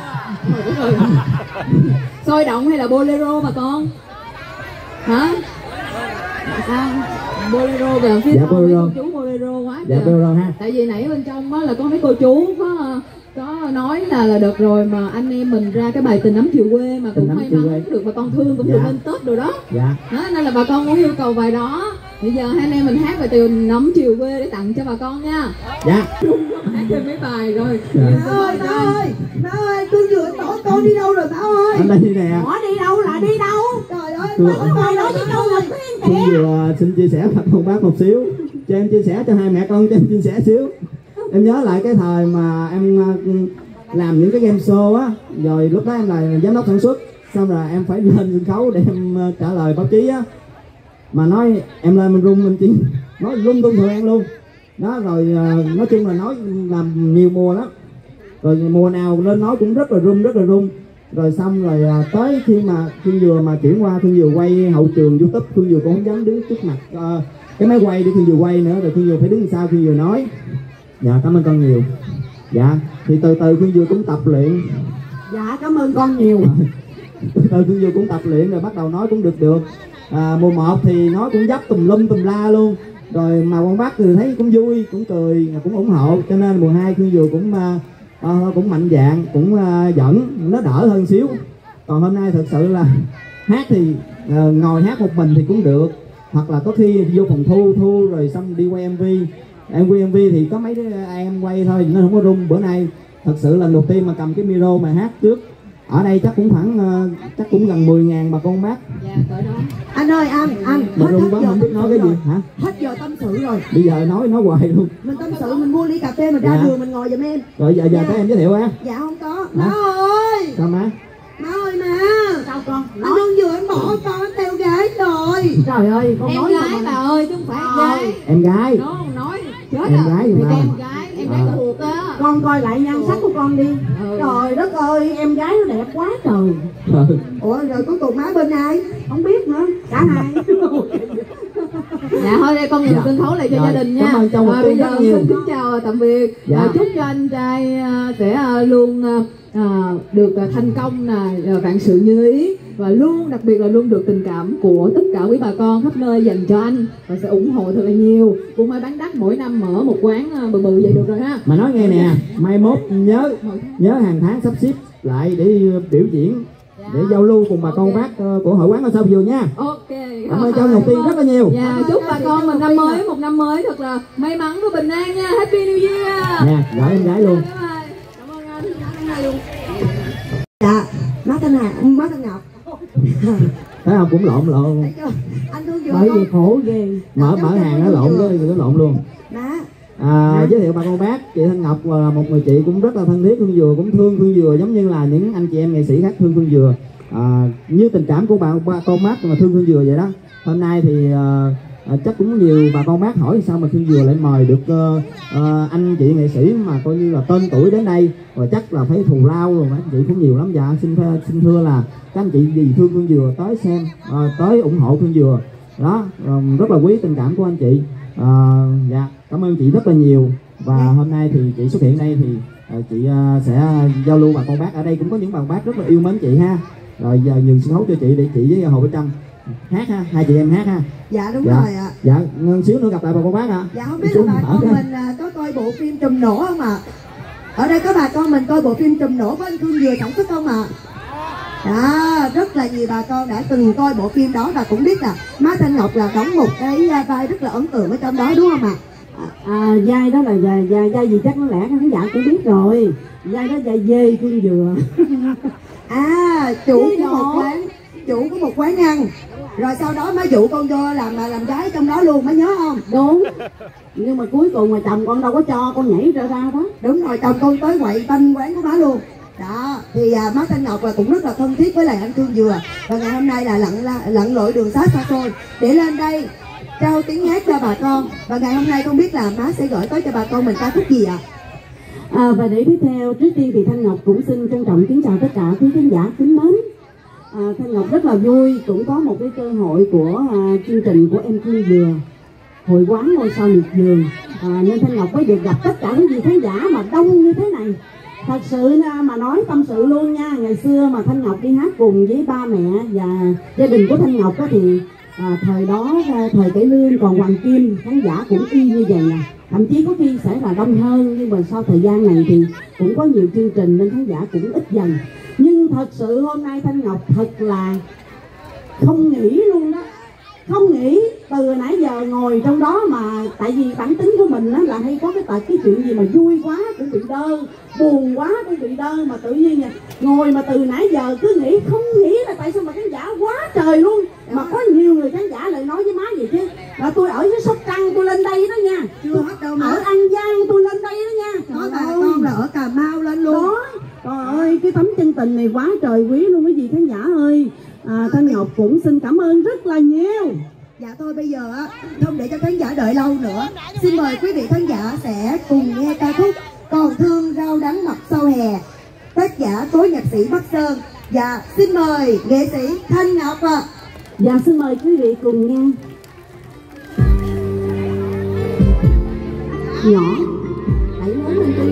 Sôi động hay là bolero bà con? Hả? Sao? Bolero về phía sau mấy cô chú bolero quá. Dạ bolero ha. Tại vì nãy bên trong đó là có mấy cô chú có nói là được rồi mà anh em mình ra cái bài Tình Ấm Chiều Quê mà cũng may mắn được bà con thương cũng được lên Tết rồi đó. Dạ. Đó, nên là bà con muốn yêu cầu bài đó. Bây giờ hai anh em mình hát bài Tình Ấm Chiều Quê để tặng cho bà con nha. Dạ. Hát thêm mấy bài rồi. Má ơi, Phương Dừa bỏ con đi đâu rồi má ơi? Anh đây nè. Bỏ đi đâu là đi đâu? Trời ơi, má có bài đó chứ đâu là khuyên kìa. Phương Dừa xin chia sẻ với con bác một xíu, cho em chia sẻ cho hai mẹ con, cho em chia sẻ xíu. Em nhớ lại cái thời mà em làm những cái game show á, rồi lúc đó em là giám đốc sản xuất, xong rồi em phải lên sân khấu để em trả lời báo chí á, mà nói em lên mình run, mình chỉ nói lung tung thường em luôn đó. Rồi nói chung là nói làm nhiều mùa lắm, rồi mùa nào lên nói cũng rất là run. Rồi xong rồi tới khi mà Phương Dừa mà chuyển qua Phương Dừa quay hậu trường YouTube, Phương Dừa cũng không dám đứng trước mặt cái máy quay để Phương Dừa quay nữa, rồi Phương Dừa phải đứng sau Phương Dừa nói. Dạ cảm ơn con nhiều. Dạ thì từ từ Phương Dừa cũng tập luyện. Dạ cảm ơn con nhiều. Từ từ Phương Dừa cũng tập luyện rồi bắt đầu nói cũng được. Mùa 1 thì nói cũng dấp tùm lum tùm la luôn, rồi mà con bác thì thấy cũng vui, cũng cười, cũng ủng hộ, cho nên mùa 2 Phương Dừa cũng mạnh dạn, cũng dẫn nó đỡ hơn xíu. Còn hôm nay thật sự là hát thì ngồi hát một mình thì cũng được, hoặc là có khi vô phòng thu rồi xong đi quay MV. Em quay MV thì có mấy đứa em quay thôi, nó không có rung. Bữa nay thật sự lần đầu tiên mà cầm cái micro mà hát trước ở đây chắc cũng khoảng chắc cũng gần 10.000 bà con bác. Dạ cỡ đó. Anh ơi anh mà rung quá không biết nói cái gì hả? Hết giờ tâm sự rồi. Bây giờ nói hoài luôn. Mình tâm sự, mình mua ly cà phê mình ra đường mình ngồi giùm em. Rồi giờ các em giới thiệu á. Dạ không có. Má ơi. Sao má? Má ơi má. Sao con? Anh không vừa anh bỏ con anh theo gái rồi. Trời ơi con em nói gái bà ơi chứ không phải gái. Em gái. Nó không nói chết em gái thì mà. em gái thuộc á. Con coi lại nhan sắc của con đi. Trời đất ơi em gái nó đẹp quá trời. Ủa rồi cuối cùng má bên ai? Không biết nữa. Cả hai. Dạ thôi đây con nhường sân khấu lại cho gia đình nha. Bây giờ xin kính chào tạm biệt. Chúc cho anh trai sẽ luôn được thành công vạn sự như ý, và luôn đặc biệt là luôn được tình cảm của tất cả quý bà con khắp nơi dành cho anh, và sẽ ủng hộ thật là nhiều. Cũng may bán đắt mỗi năm mở một quán bự vậy được rồi ha. Mà nói nghe nè, mai mốt nhớ hàng tháng sắp xếp lại để biểu diễn, để giao lưu cùng bà con bác của hội quán ở Sao Dừa nha. Ok. Cảm ơn Châu Ngọc Tiên rất là nhiều. Dạ, chúc bà con mình một năm mới thật là may mắn và bình an nha. Happy New Year. Nè, gọi em gái luôn. Cảm ơn anh luôn. Dạ, má tên Ngọc. Thấy không, cũng lộn. Anh thương Dừa. Bởi vì khổ ghê. Mở hàng nó lộn luôn. Má, Giới thiệu bà con bác, chị Thanh Ngọc là một người chị cũng rất là thân thiết Phương Dừa, cũng thương Phương Dừa giống như là những anh chị em nghệ sĩ khác thương Phương Dừa. Như tình cảm của bà con bác mà thương Phương Dừa vậy đó. Hôm nay thì chắc cũng nhiều bà con bác hỏi sao mà Phương Dừa lại mời được anh chị nghệ sĩ mà coi như là tên tuổi đến đây, rồi chắc là phải thù lao rồi, anh chị cũng nhiều lắm. Dạ xin thưa là các anh chị vì thương Phương Dừa tới xem, tới ủng hộ Phương Dừa đó, rất là quý tình cảm của anh chị. Dạ cảm ơn chị rất là nhiều. Và hôm nay thì chị xuất hiện đây thì chị sẽ giao lưu bà con bác ở đây, cũng có những bà bác rất là yêu mến chị ha. Rồi giờ nhường sân khấu cho chị để chị với Hồ Bích Trâm hát ha, hai chị em hát ha. Dạ đúng rồi ạ. Dạ xíu nữa gặp lại bà con bác ạ. Dạ không biết là bà con mình có coi bộ phim Trùm Nổ không ạ? Ở đây có bà con mình coi bộ phim Trùm Nổ của anh Phương Dừa sản xuất không ạ? Rất là nhiều bà con đã từng coi bộ phim đó và cũng biết là má Thanh Ngọc là đóng một cái vai rất là ấn tượng ở trong đó đúng không ạ? Vai đó là vai gì chắc có lẽ khán giả cũng biết rồi. Vai đó vai dê Phương Dừa. Chủ của một quán ăn, rồi sau đó má dụ con vô làm gái trong đó luôn, má nhớ không? Đúng. Nhưng mà cuối cùng mà chồng con đâu có cho con nhảy ra đó. Đúng rồi, chồng con tới quậy banh quán của má luôn. Đó thì má Thanh Ngọc là cũng rất là thân thiết với lại anh Phương Dừa, và ngày hôm nay là lặn lội đường xá xa xôi để lên đây trao tiếng hát cho bà con. Và ngày hôm nay không biết là má sẽ gửi tới cho bà con mình ca khúc gì ạ? Và để tiếp theo, trước tiên thì Thanh Ngọc cũng xin trân trọng kính chào tất cả quý khán giả kính mến. Thanh Ngọc rất là vui cũng có một cái cơ hội của chương trình của em Phương Dừa, hội quán ngôi sao miệt vườn, nên Thanh Ngọc mới được gặp tất cả quý vị khán giả mà đông như thế này. Thật sự mà nói tâm sự luôn nha, ngày xưa mà Thanh Ngọc đi hát cùng với ba mẹ và gia đình của Thanh Ngọc đó thì thời đó thời cải lương còn Hoàng Kim, khán giả cũng y như vậy nè, thậm chí có khi sẽ là đông hơn. Nhưng mà sau thời gian này thì cũng có nhiều chương trình nên khán giả cũng ít dần. Nhưng thật sự hôm nay Thanh Ngọc thật là không nghĩ luôn đó, không nghĩ từ nãy giờ ngồi trong đó mà tại vì bản tính của mình á là hay có cái chuyện gì mà vui quá cũng bị đơ, buồn quá cũng bị đơ, mà tự nhiên ngồi mà từ nãy giờ cứ nghĩ không nghĩ là tại sao mà khán giả quá trời luôn. Mà có nhiều người khán giả lại nói với má gì chứ là tôi ở dưới Sóc Trăng tôi lên đây đó nha, chưa hết đâu mà ở An Giang tôi lên đây đó nha, có bà con là ở Cà Mau lên luôn đó. Trời ơi cái tấm chân tình này quá trời quý luôn quý vị khán giả ơi. Thanh Ngọc cũng xin cảm ơn rất là nhiều. Dạ thôi bây giờ không để cho khán giả đợi lâu nữa, xin mời quý vị khán giả sẽ cùng nghe ca khúc Còn Thương Rau Đắng Mặt Sau Hè, tác giả cố nhạc sĩ Bắc Sơn. Dạ xin mời nghệ sĩ Thanh Ngọc ạ. Dạ xin mời quý vị cùng nghe. Nhỏ đẩy lớn lên đi.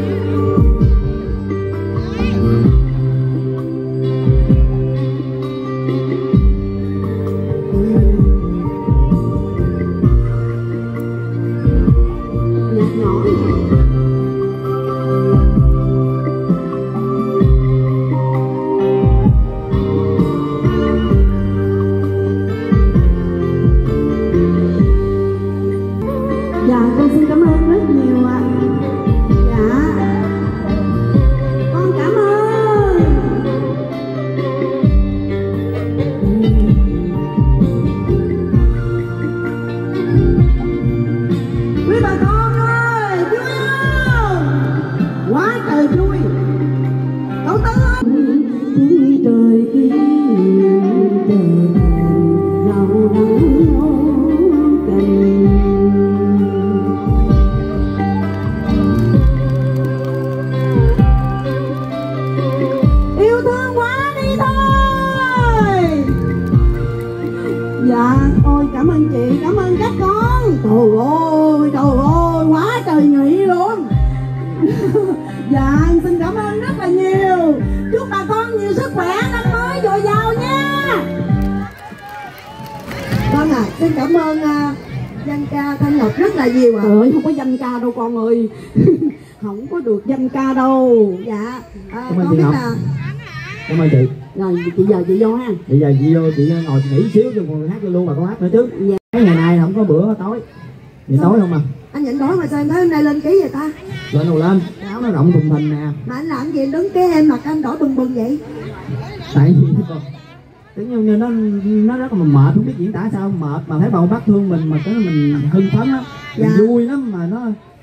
Xin cảm ơn danh ca Thanh Ngọc rất là nhiều ạ. Trời ơi, không có danh ca đâu con ơi. Không có được danh ca đâu. Dạ con biết là cảm ơn chị. Rồi chị giờ chị vô ha. Bây giờ chị vô, chị ngồi nghỉ xíu cho còn hát cho luôn bà con hát nữa chứ. Dạ. Cái ngày nay không có bữa tối. Vậy tối không à? Anh nhịn đói mà sao em thấy hôm nay lên ký vậy ta? Lên đâu lên, áo nó rộng thùng thình nè. Mà anh làm gì đứng kế em mặt anh đỏ bừng bừng vậy? Tại vì tự nhiên nó rất là mệt, không biết diễn tả sao mệt, mà thấy bà con bác thương mình mà cái mình hưng phấn á, mình vui lắm mà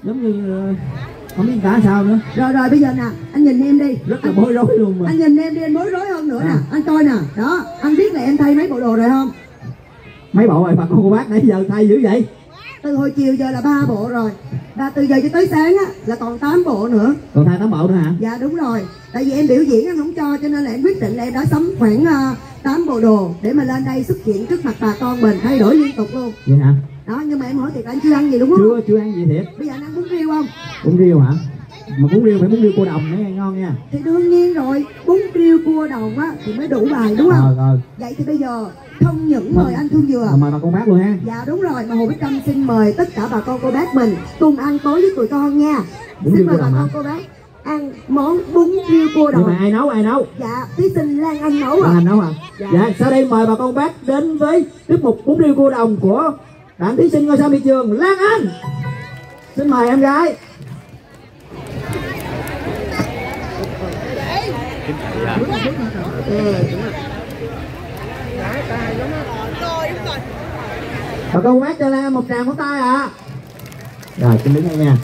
giống như không biết cả sao nữa. Rồi bây giờ nè, anh nhìn em đi. Rất là bối rối luôn mà. Anh nhìn em đi, anh bối rối hơn nữa nè. Anh coi nè, đó, anh biết là em thay mấy bộ đồ rồi không? Mấy bộ rồi bà con cô bác nãy giờ thay dữ vậy? Từ hồi chiều giờ là 3 bộ rồi. Và từ giờ cho tới sáng á là còn 8 bộ nữa. Còn thay 8 bộ nữa hả? Dạ đúng rồi. Tại vì em biểu diễn anh không cho nên là em quyết định là em đã sắm khoảng 8 bộ đồ để mà lên đây xuất hiện trước mặt bà con mình, thay đổi liên tục luôn. Vậy hả? Đó, nhưng mà em hỏi thiệt anh chưa ăn gì đúng không? Chưa ăn gì thiệt. Bây giờ anh ăn bún riêu không? Bún riêu hả? Mà bún riêu phải bún riêu cua đồng mới ngon nha. Thì đương nhiên rồi, bún riêu cua đồng á thì mới đủ bài đúng không? Rồi. Vậy thì bây giờ không những mời anh Thương Dừa, mời bà con bác luôn ha. dạ đúng rồi, mà Hồ Bích Trâm xin mời tất cả bà con cô bác mình cùng ăn tối với tụi con nha. Xin mời bà con cô bác ăn món bún riêu cua đồng. Nhưng mà ai nấu? Dạ thí sinh Lan Anh nấu ạ. Anh nấu à? Dạ sau đây mời bà con bác đến với tiết mục bún riêu cua đồng của bạn thí sinh ngôi sao miệt vườn Lan Anh. Xin mời em gái. Bà con bác cho Lan một tràng pháo tay ạ. Rồi xin đứng đây nha.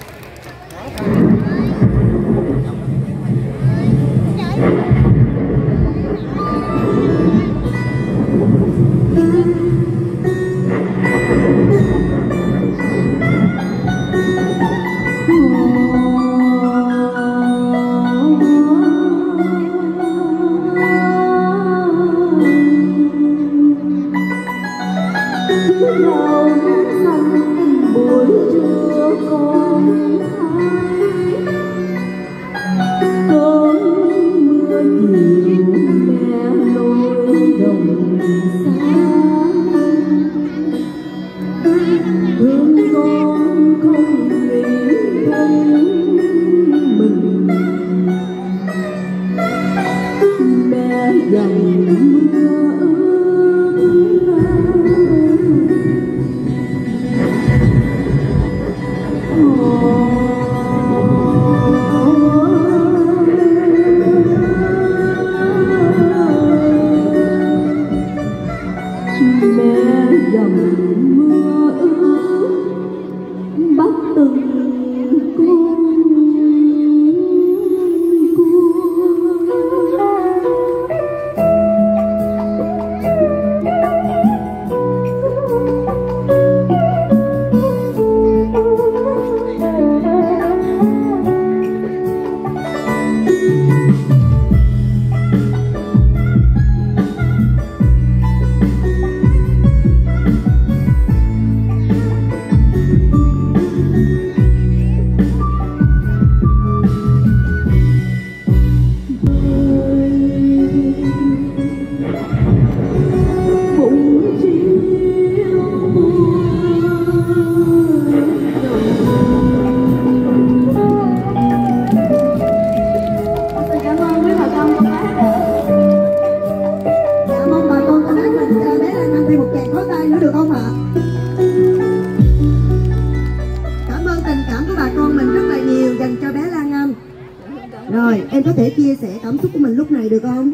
Em có thể chia sẻ cảm xúc của mình lúc này được không?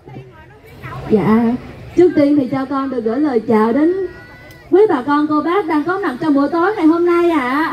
Dạ, trước tiên thì cho con được gửi lời chào đến quý bà con cô bác đang có mặt trong buổi tối ngày hôm nay ạ.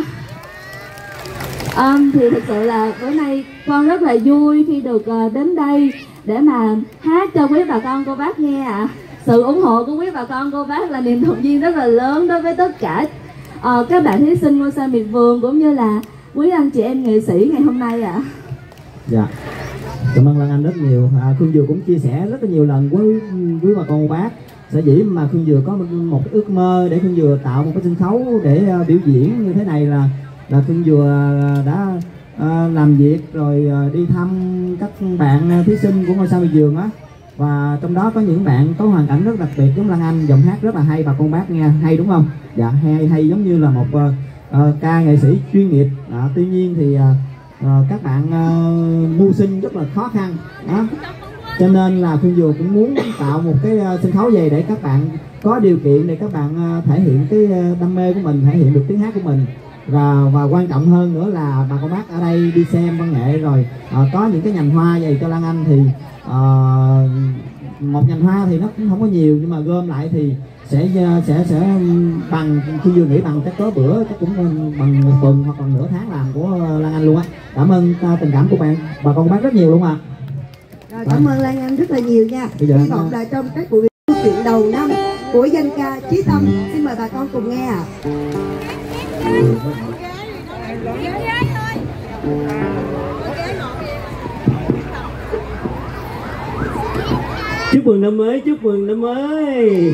Thì thực sự là bữa nay con rất là vui khi được đến đây để mà hát cho quý bà con cô bác nghe ạ. Sự ủng hộ của quý bà con cô bác là niềm động viên rất là lớn đối với tất cả các bạn thí sinh ngôi sao miệt vườn cũng như là quý anh chị em nghệ sĩ ngày hôm nay ạ. Dạ, cảm ơn Lan Anh rất nhiều. Khương Dừa cũng chia sẻ rất là nhiều lần với quý bà con cô bác. Sở dĩ mà Khương Dừa có một cái ước mơ để Khương Dừa tạo một cái sân khấu để biểu diễn như thế này là Khương Dừa đã làm việc rồi đi thăm các bạn thí sinh của ngôi sao miệt vườn á, và trong đó có những bạn có hoàn cảnh rất đặc biệt giống Lan Anh, giọng hát rất là hay, bà con bác nghe hay đúng không? Dạ, hay giống như là một ca nghệ sĩ chuyên nghiệp. Tuy nhiên thì các bạn mưu sinh rất là khó khăn đó. Cho nên là Khương Dừa cũng muốn tạo một cái sân khấu về để các bạn có điều kiện để các bạn thể hiện cái đam mê của mình, thể hiện được tiếng hát của mình, và quan trọng hơn nữa là bà con bác ở đây đi xem văn nghệ rồi có những cái nhành hoa về cho Lan Anh thì một nhành hoa thì nó cũng không có nhiều, nhưng mà gom lại thì sẽ bằng Phương Dương nghĩ bằng chắc có bữa chắc cũng bằng 1 tuần hoặc là nửa tháng làm của Lan Anh luôn á. Cảm ơn tình cảm của bà con bác rất nhiều luôn ạ. Rồi, cảm ơn Lan Anh rất là nhiều nha. Hy vọng là trong các buổi chuyện đầu năm của danh ca Chí Tâm, xin mời bà con cùng nghe ạ. Chúc mừng năm mới, chúc mừng năm mới.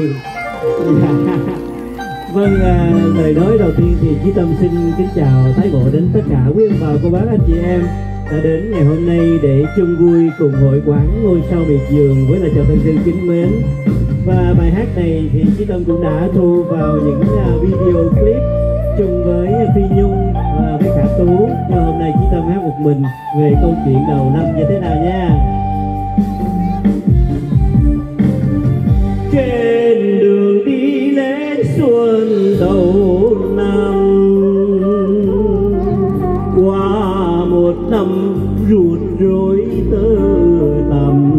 Vâng, lời nói đầu tiên thì Chí Tâm xin kính chào tái ngộ đến tất cả quý ông bà cô bác anh chị em đã đến ngày hôm nay để chung vui cùng hội quán Ngôi Sao Miệt Vườn với lời chào thân thương kính mến. Và bài hát này thì Chí Tâm cũng đã thu vào những video clip chung với Phi Nhung và với Khả Tú. Nhưng hôm nay Chí Tâm hát một mình về câu chuyện đầu năm như thế nào nha. Trên đường đi lễ xuân đầu năm, qua một năm rụt rối tơ tằm,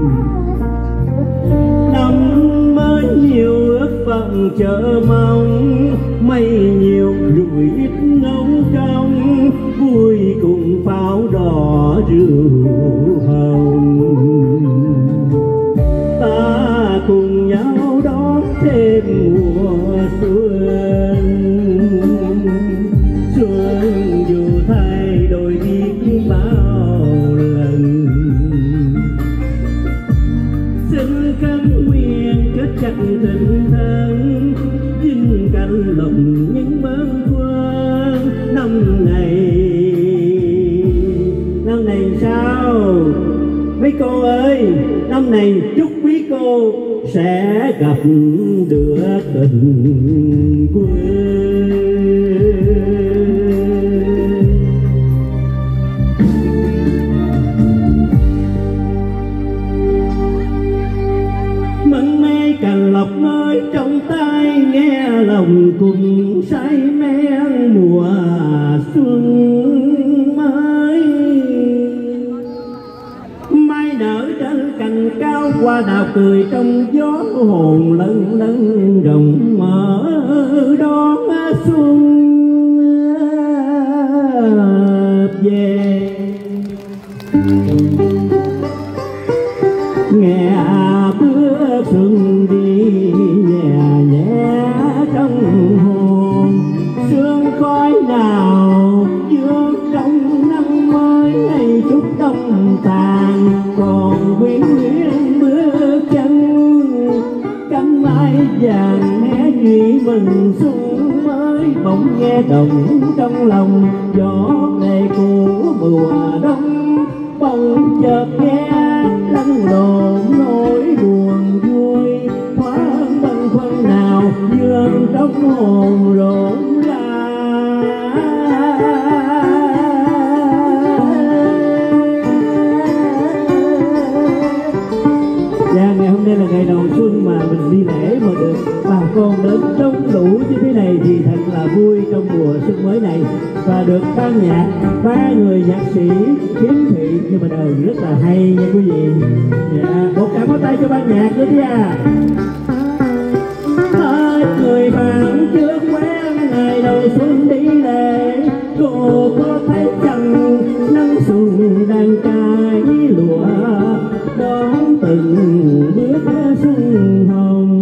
năm mới nhiều ước vọng chờ mong, mây nhiều rủi ít ngóng trông, vui cùng pháo đỏ rượu hồng. Ta cùng nhau đón thêm mùa xuân, xuân dù thay đổi biết bao lần. Xin khấn nguyện kết chặt tình thân, vinh canh lòng những bâng khuâng. Năm này sao mấy cô ơi, năm này chúc quý cô sẽ gặp được tình quê. Mận mê cành lộc ơi trong tay, nghe lòng cùng say men mùa xuân mới. Mai nở trên cành cao, hoa đào cười trong gió, hồn lân lân rộng mở đón xuân về. Nghe bước xuân đi nhẹ nhẹ trong hồn, sương khói nào dương trong năm mới hay chúc đông tàn. Còn quyến luyến bước chân cánh mai vàng né nhụy mừng xuân mới. Bỗng nghe động trong lòng gió đầy của mùa đông, bỗng chợt nghe lăn lộn nỗi buồn vui. Thoáng bâng khuâng nào dương trong hồn rộn ra. Và ngày hôm nay là ngày đầu xuân mà mình đi lễ mà được bà con đến đông đủ như thế này thì thật là vui trong mùa xuân mới này. Và được ban nhạc 3 người nhạc sĩ khiếm thị nhưng mà đều rất là hay nha quý vị. Dạ, một tràng pháo tay cho ban nhạc nữa nha. Người bạn chưa quen ngày đầu xuân đi lễ, cô có thấy chăng nắng xuân đang cài lụa đón từng bước xuân hồng.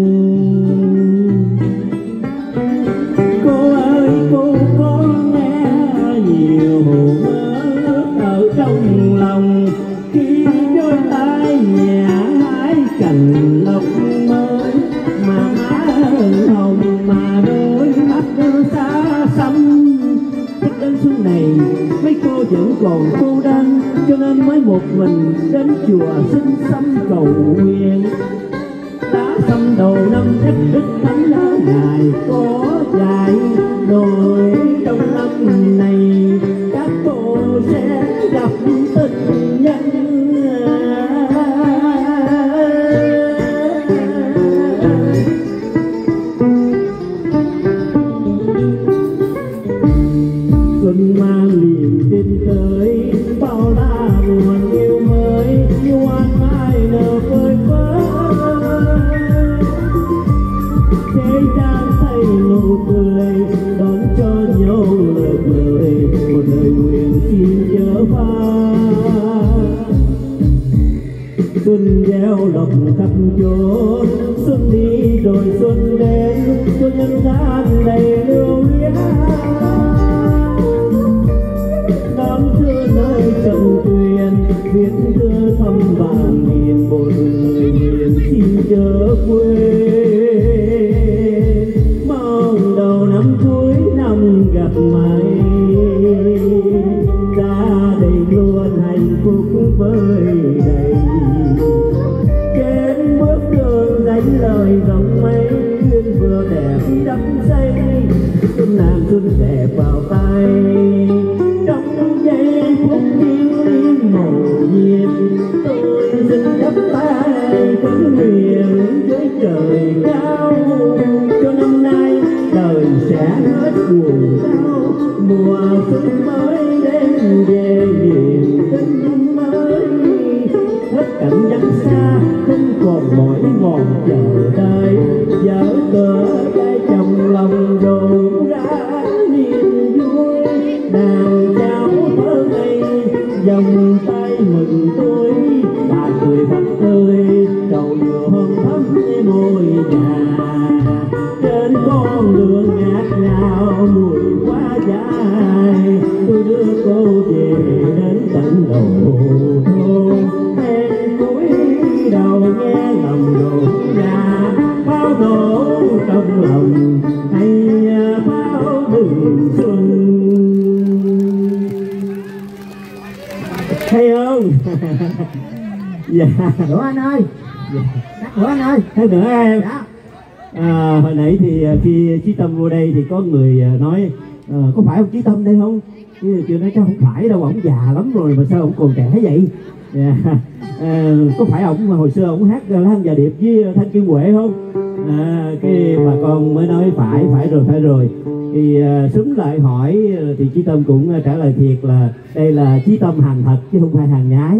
Cô ơi cô có nghe nhiều mơ ở trong lòng, khi đôi tay nhẹ hái cành lộc mới. Mà má hồng mà đôi mắt xa xăm, chắc đến xuân này mấy cô vẫn còn cô đơn, cho nên mới một mình đến chùa xin xăm cầu nguyện. Đã xăm đầu năm chắc đức thánh ngài có dạy, rồi trong năm này các cô sẽ gặp tình nhân. Xuân mang niềm tin tới, bao la buồn yêu mới, yêu an mai nở phơi phới. tràn say nụ cười đón cho nhau lời cười một lời nguyện xin chớ phai. Xuân gieo lòng khắp chốn, xuân đi rồi xuân đến, cho nhân gian đầy lưu luyến. Đón thưa nơi trần tuyền, viết thơ thăm vàng miền một người nguyện xin chớ quên. Mong đầu năm cuối năm gặp mày, gia đình luôn hạnh phúc với đầy. Trên bước đường đánh lời dòng mây, duyên vừa đẹp đắm say, xuân nàng xuân đẹp vào tay. Trong giây phút thiên màu nhiệt, tôi xin chắp tay khấn nguyện với trời cao, cho năm nay đời sẽ hết buồn đau. Mùa xuân mới đến về miền tinh mới, hết cảnh vắng xa không còn mỏi mòn chờ đợi. Vợ cờ cái chồng lòng rộn ra niềm vui, nàng cháu thơ ngây vòng tay mừng tôi. Bà cười thật tươi đầu nhuộm thắm môi nhà, trên con đường ngát ngào mùi quá dài. Tôi đưa cô về đến tận đầu thôn, em cúi đầu nghe lòng đồn nhà bao nổ trong lòng hay bao mừng xuân. Hay không? Dạ. Nữa anh ơi. Nữa anh ơi. Thế nữa em. Dạ. Hồi nãy thì khi Chí Tâm vô đây thì có người nói có phải ông Chí Tâm đây không? Chưa nói chắc không phải đâu, ổng già lắm rồi mà sao ổng còn trẻ vậy? Có phải ổng hồi xưa ổng hát Lan và Điệp với Thanh Kim Huệ không? Cái bà con mới nói phải rồi. Thì Súng lại hỏi thì Chí Tâm cũng trả lời thiệt là đây là Chí Tâm hàng thật chứ không phải hàng nhái.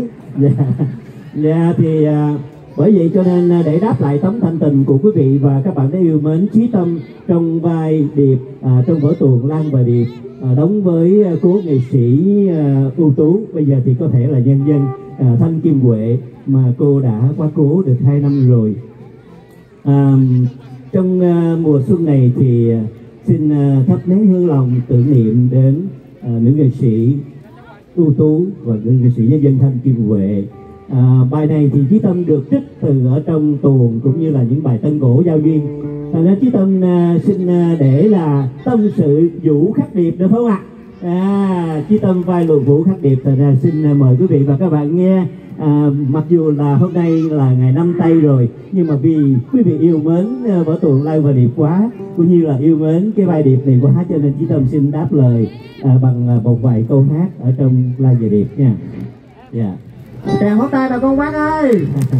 Thì bởi vậy cho nên để đáp lại tấm thanh tình của quý vị và các bạn đã yêu mến Chí Tâm trong vai Điệp trong vở tuồng Lan và Điệp đóng với cố nghệ sĩ ưu tú, bây giờ thì có thể là nhân dân Thanh Kim Huệ mà cô đã quá cố được 2 năm rồi. Trong mùa xuân này thì xin thắp nén hương lòng tưởng niệm đến nữ nghệ sĩ ưu tú và nữ nghệ sĩ nhân dân Thanh Kim Huệ. Bài này thì Chí Tâm được trích từ ở trong tuồng cũng như là những bài tân cổ giao duyên. Thành ra Chí Tâm xin để là tâm sự Vũ Khắc Điệp được không ạ? Chí Tâm vai luồn Vũ Khắc Điệp. Thành ra xin mời quý vị và các bạn nghe. Mặc dù là hôm nay là ngày 5 tây rồi, nhưng mà vì quý vị yêu mến vở tuồng Lan và Điệp quá, cũng như là yêu mến cái vai Điệp này quá, cho nên Chí Tâm xin đáp lời bằng một vài câu hát ở trong Lan và Điệp nha. Dạ. Tràng pháo tay bà con bác ơi.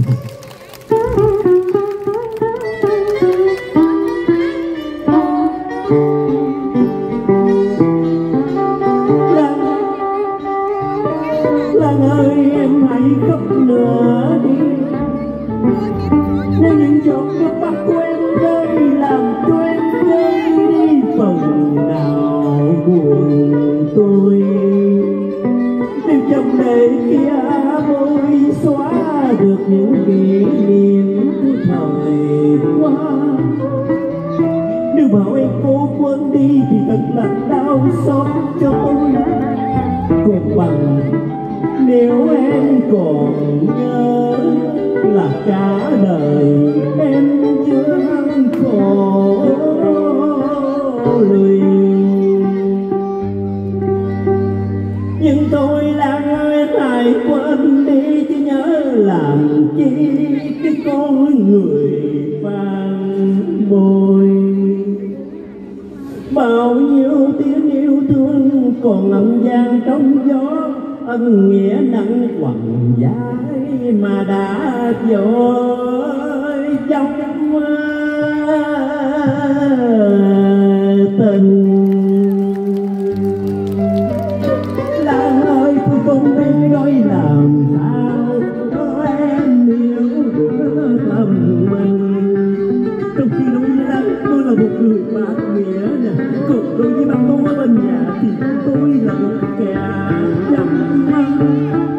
Lan ơi em hãy khóc nữa đi, nếu những giọt nước mắt của em rơi làm cho em rơi đi phần nào buồn tôi. Nếu trong đời kia môi xóa được những kỷ niệm của thời qua, nếu bảo em cố quên đi thì thật là đau xót cho tôi. Quên bằng nếu em còn nhớ là cả đời em chưa khổ lụy. Nhưng tôi Lan ơi hãy quên đi, chứ nhớ làm chi cái con người phản bội. Bao nhiêu tiếng yêu thương còn ngậm vang trong gió, ân nghĩa nặng quằn vai mà đã vội trong tình. Lan ơi tôi không biết nói làm sao cho em hiểu được tâm mình, trong khi núi đắng tôi là người bác nghĩa nè. Còn đối với bác tôi ở bên nhà thì tôi là một kẻ dâm thân.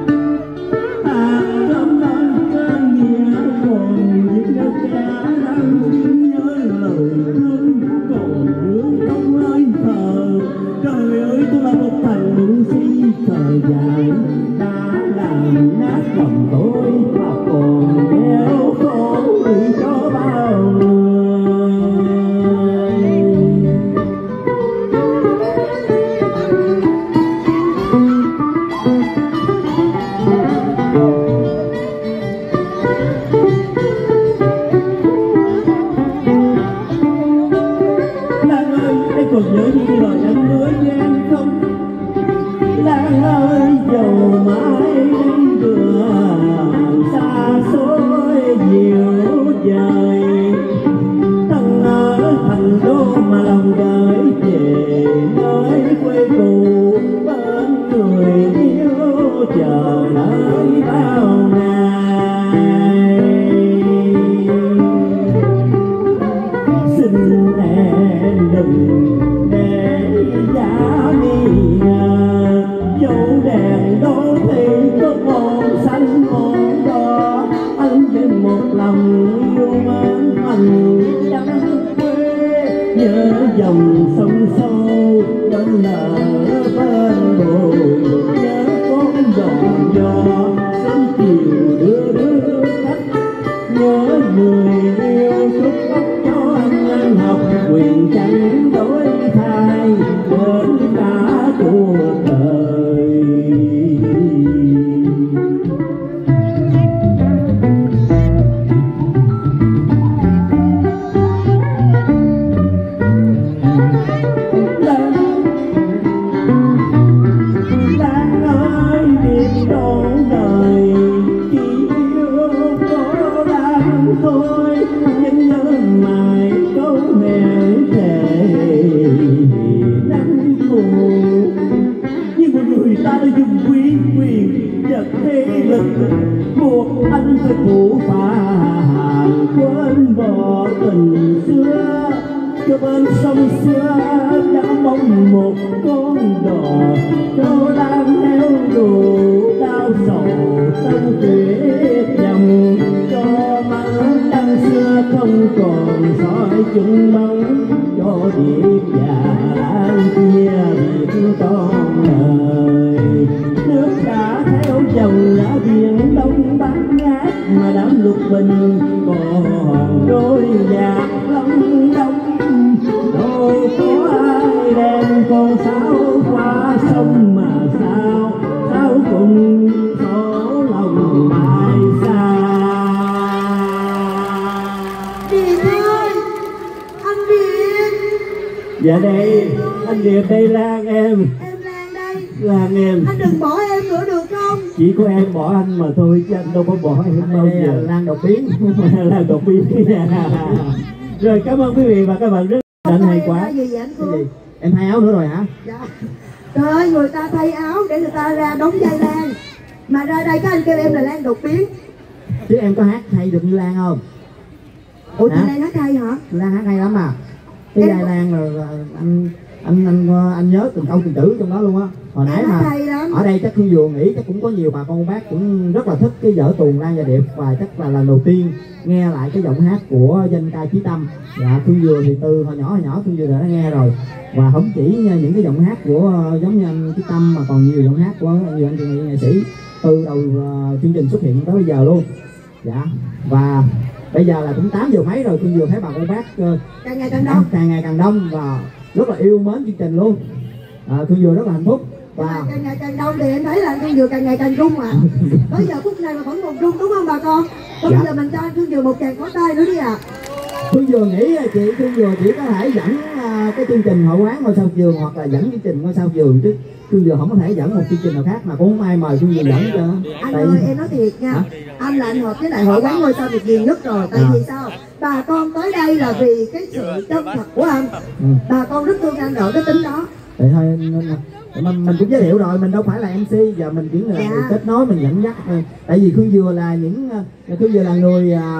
Trong nói cơn nghĩa còn những kẻ đang nhớ lời thương, còn nhớ trong hơi thở. Trời ơi tôi là một thằng ngu si thời dài đã làm nát lòng tôi và còn đeo khổ gửi cho bao người. Lan ơi, em còn nhớ những lời anh hứa với em không? Lan ơi, dầu mãi đến đường xa xôi nhiều dời, thân ở thành đô mà lòng gửi về nơi quê cũ, bên người yêu chờ đợi bao ngày. Xin em đừng để giá mi dấu đèn đô thị có màu xanh màu đỏ. Anh thêm một lòng yêu mến anh đắm quê, nhớ dòng sông sâu bên lỡ bên bồi, nhớ con đò gió sớm chiều đưa khách, nhớ người yêu chúc tóc cho anh học quyền chẳng đổi thay đến cả cuộc đời. Lan ơi biết đón đời chỉ yêu có Lan thôi, nhưng nhớ mãi câu hẹn thề nắng cũ. Nhưng mà người ta đã dùng quyền và thế lực buộc anh phải phủ phàng, quên bỏ tình xưa cho bên sông xưa đã mong một con đò cho đang heo đủ đau sầu tâm tuyệt dòng, cho má đăng xưa không còn soi chung bóng, cho điệp già đang kia biết con lời. Nước đã theo dòng lá biển đông bát ngát mà đám lục bình còn đôi giặc long đông. Đâu có ai đem con sáo qua sông mà sao cùng số lòng mai xa. Điệp ơi, anh Điệp. Dạ đây, anh Điệp đây Lan em. Em Lan đây. Lan em. Anh đừng bỏ em nữa được không? Chỉ có em bỏ anh mà thôi chứ anh đâu có bỏ em bao giờ. Lan đột biến. Lan đột biến. Rồi cảm ơn quý vị và các bạn rất anh hay quá. Gì vậy anh Phương? Em thay áo nữa rồi hả? Dạ. Trời ơi, người ta thay áo để người ta ra đóng vai Lan, mà ra đây các anh kêu em là Lan đột biến. Chứ em có hát hay được như Lan không? Ủa chị Lan hát hay hả? Lan hát hay lắm à. Cái vai Lan rồi anh nhớ từng câu từng chữ trong đó luôn á. Hồi nãy mà ở đây chắc Khương Dừa nghĩ chắc cũng có nhiều bà con bác cũng rất là thích cái vở tuồng Lan và Điệp, và chắc là lần đầu tiên nghe lại cái giọng hát của danh ca Chí Tâm. Dạ Khương Dừa thì từ hồi nhỏ Khương Dừa đã nghe rồi, và không chỉ những cái giọng hát của giống như anh Chí Tâm mà còn nhiều giọng hát của nhiều anh nghệ sĩ từ đầu chương trình xuất hiện tới bây giờ luôn. Dạ, và bây giờ là cũng 8 giờ mấy rồi, Khương Dừa thấy bà con bác càng ngày càng đông và rất là yêu mến chương trình luôn. Khương Dừa rất là hạnh phúc. Và càng ngày càng đông thì em thấy là Khương Dừa càng ngày càng rung ạ. Tới giờ phút này mà vẫn còn rung đúng không bà con? Bây giờ mình cho Khương Dừa một tràng pháo tay nữa đi ạ. Khương Dừa nghĩ Khương Dừa chỉ có thể dẫn cái chương trình Hội Quán Ngôi Sao Vườn hoặc là dẫn chương trình Ngôi Sao Vườn, chứ Khương Dừa không có thể dẫn một chương trình nào khác, mà cũng không ai mời Khương Dừa dẫn cho. Anh ơi em nói thiệt nha. Anh là anh hợp với lại Hội Quán Ngôi Sao Việt nhiều nhất rồi. Tại vì sao? Bà con tới đây là vì cái sự chân thật của anh. Bà con rất thương anh rồi cái tính đó. Vậy thôi mình cũng giới thiệu rồi, mình đâu phải là MC, giờ mình chỉ là người kết nối, mình dẫn dắt thôi. Tại vì Khương Dừa là Khương Dừa là người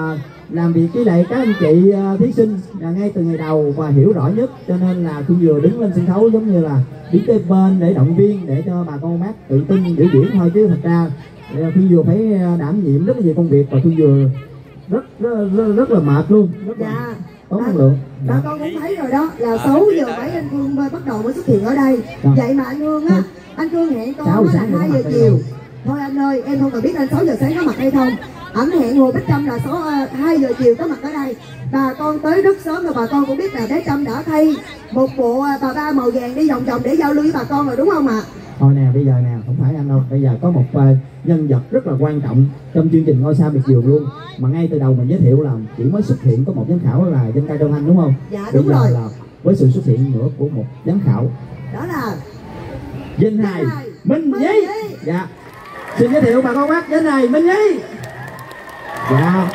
làm việc với lại các anh chị thí sinh ngay từ ngày đầu và hiểu rõ nhất, cho nên là Phương Dừa đứng lên sân khấu giống như là đứng kế bên để động viên, để cho bà con bác tự tin biểu diễn thôi, chứ thật ra Phương Dừa phải đảm nhiệm rất là nhiều công việc và Phương Dừa rất là mệt luôn, rất là tốn năng lượng. Bà con cũng thấy rồi đó, là 6 giờ mấy anh Cương bắt đầu mới xuất hiện ở đây. Vậy mà anh Cương á, anh Cương hẹn con là 2 giờ chiều. Thôi anh ơi, em không cần biết anh 6 giờ sáng có mặt hay không. Ảnh hẹn Hồ Bích Trâm là 2 giờ chiều có mặt ở đây. Bà con tới rất sớm rồi, bà con cũng biết là bé Trâm đã thay một bộ bà ba màu vàng đi vòng vòng để giao lưu với bà con rồi, đúng không ạ? Thôi nè, bây giờ nè, không phải anh đâu, bây giờ có một nhân vật rất là quan trọng trong chương trình Ngôi Sao Miệt Vườn luôn, mà ngay từ đầu mình giới thiệu là chỉ mới xuất hiện có một giám khảo là Danh Ca Đông Anh, đúng không? Dạ bây đúng giờ rồi. Là với sự xuất hiện nữa của một giám khảo, đó là Vinh Hài Minh Nhi. Dạ, xin giới thiệu bà con bác Vinh Hài Minh Nhi. Dạ.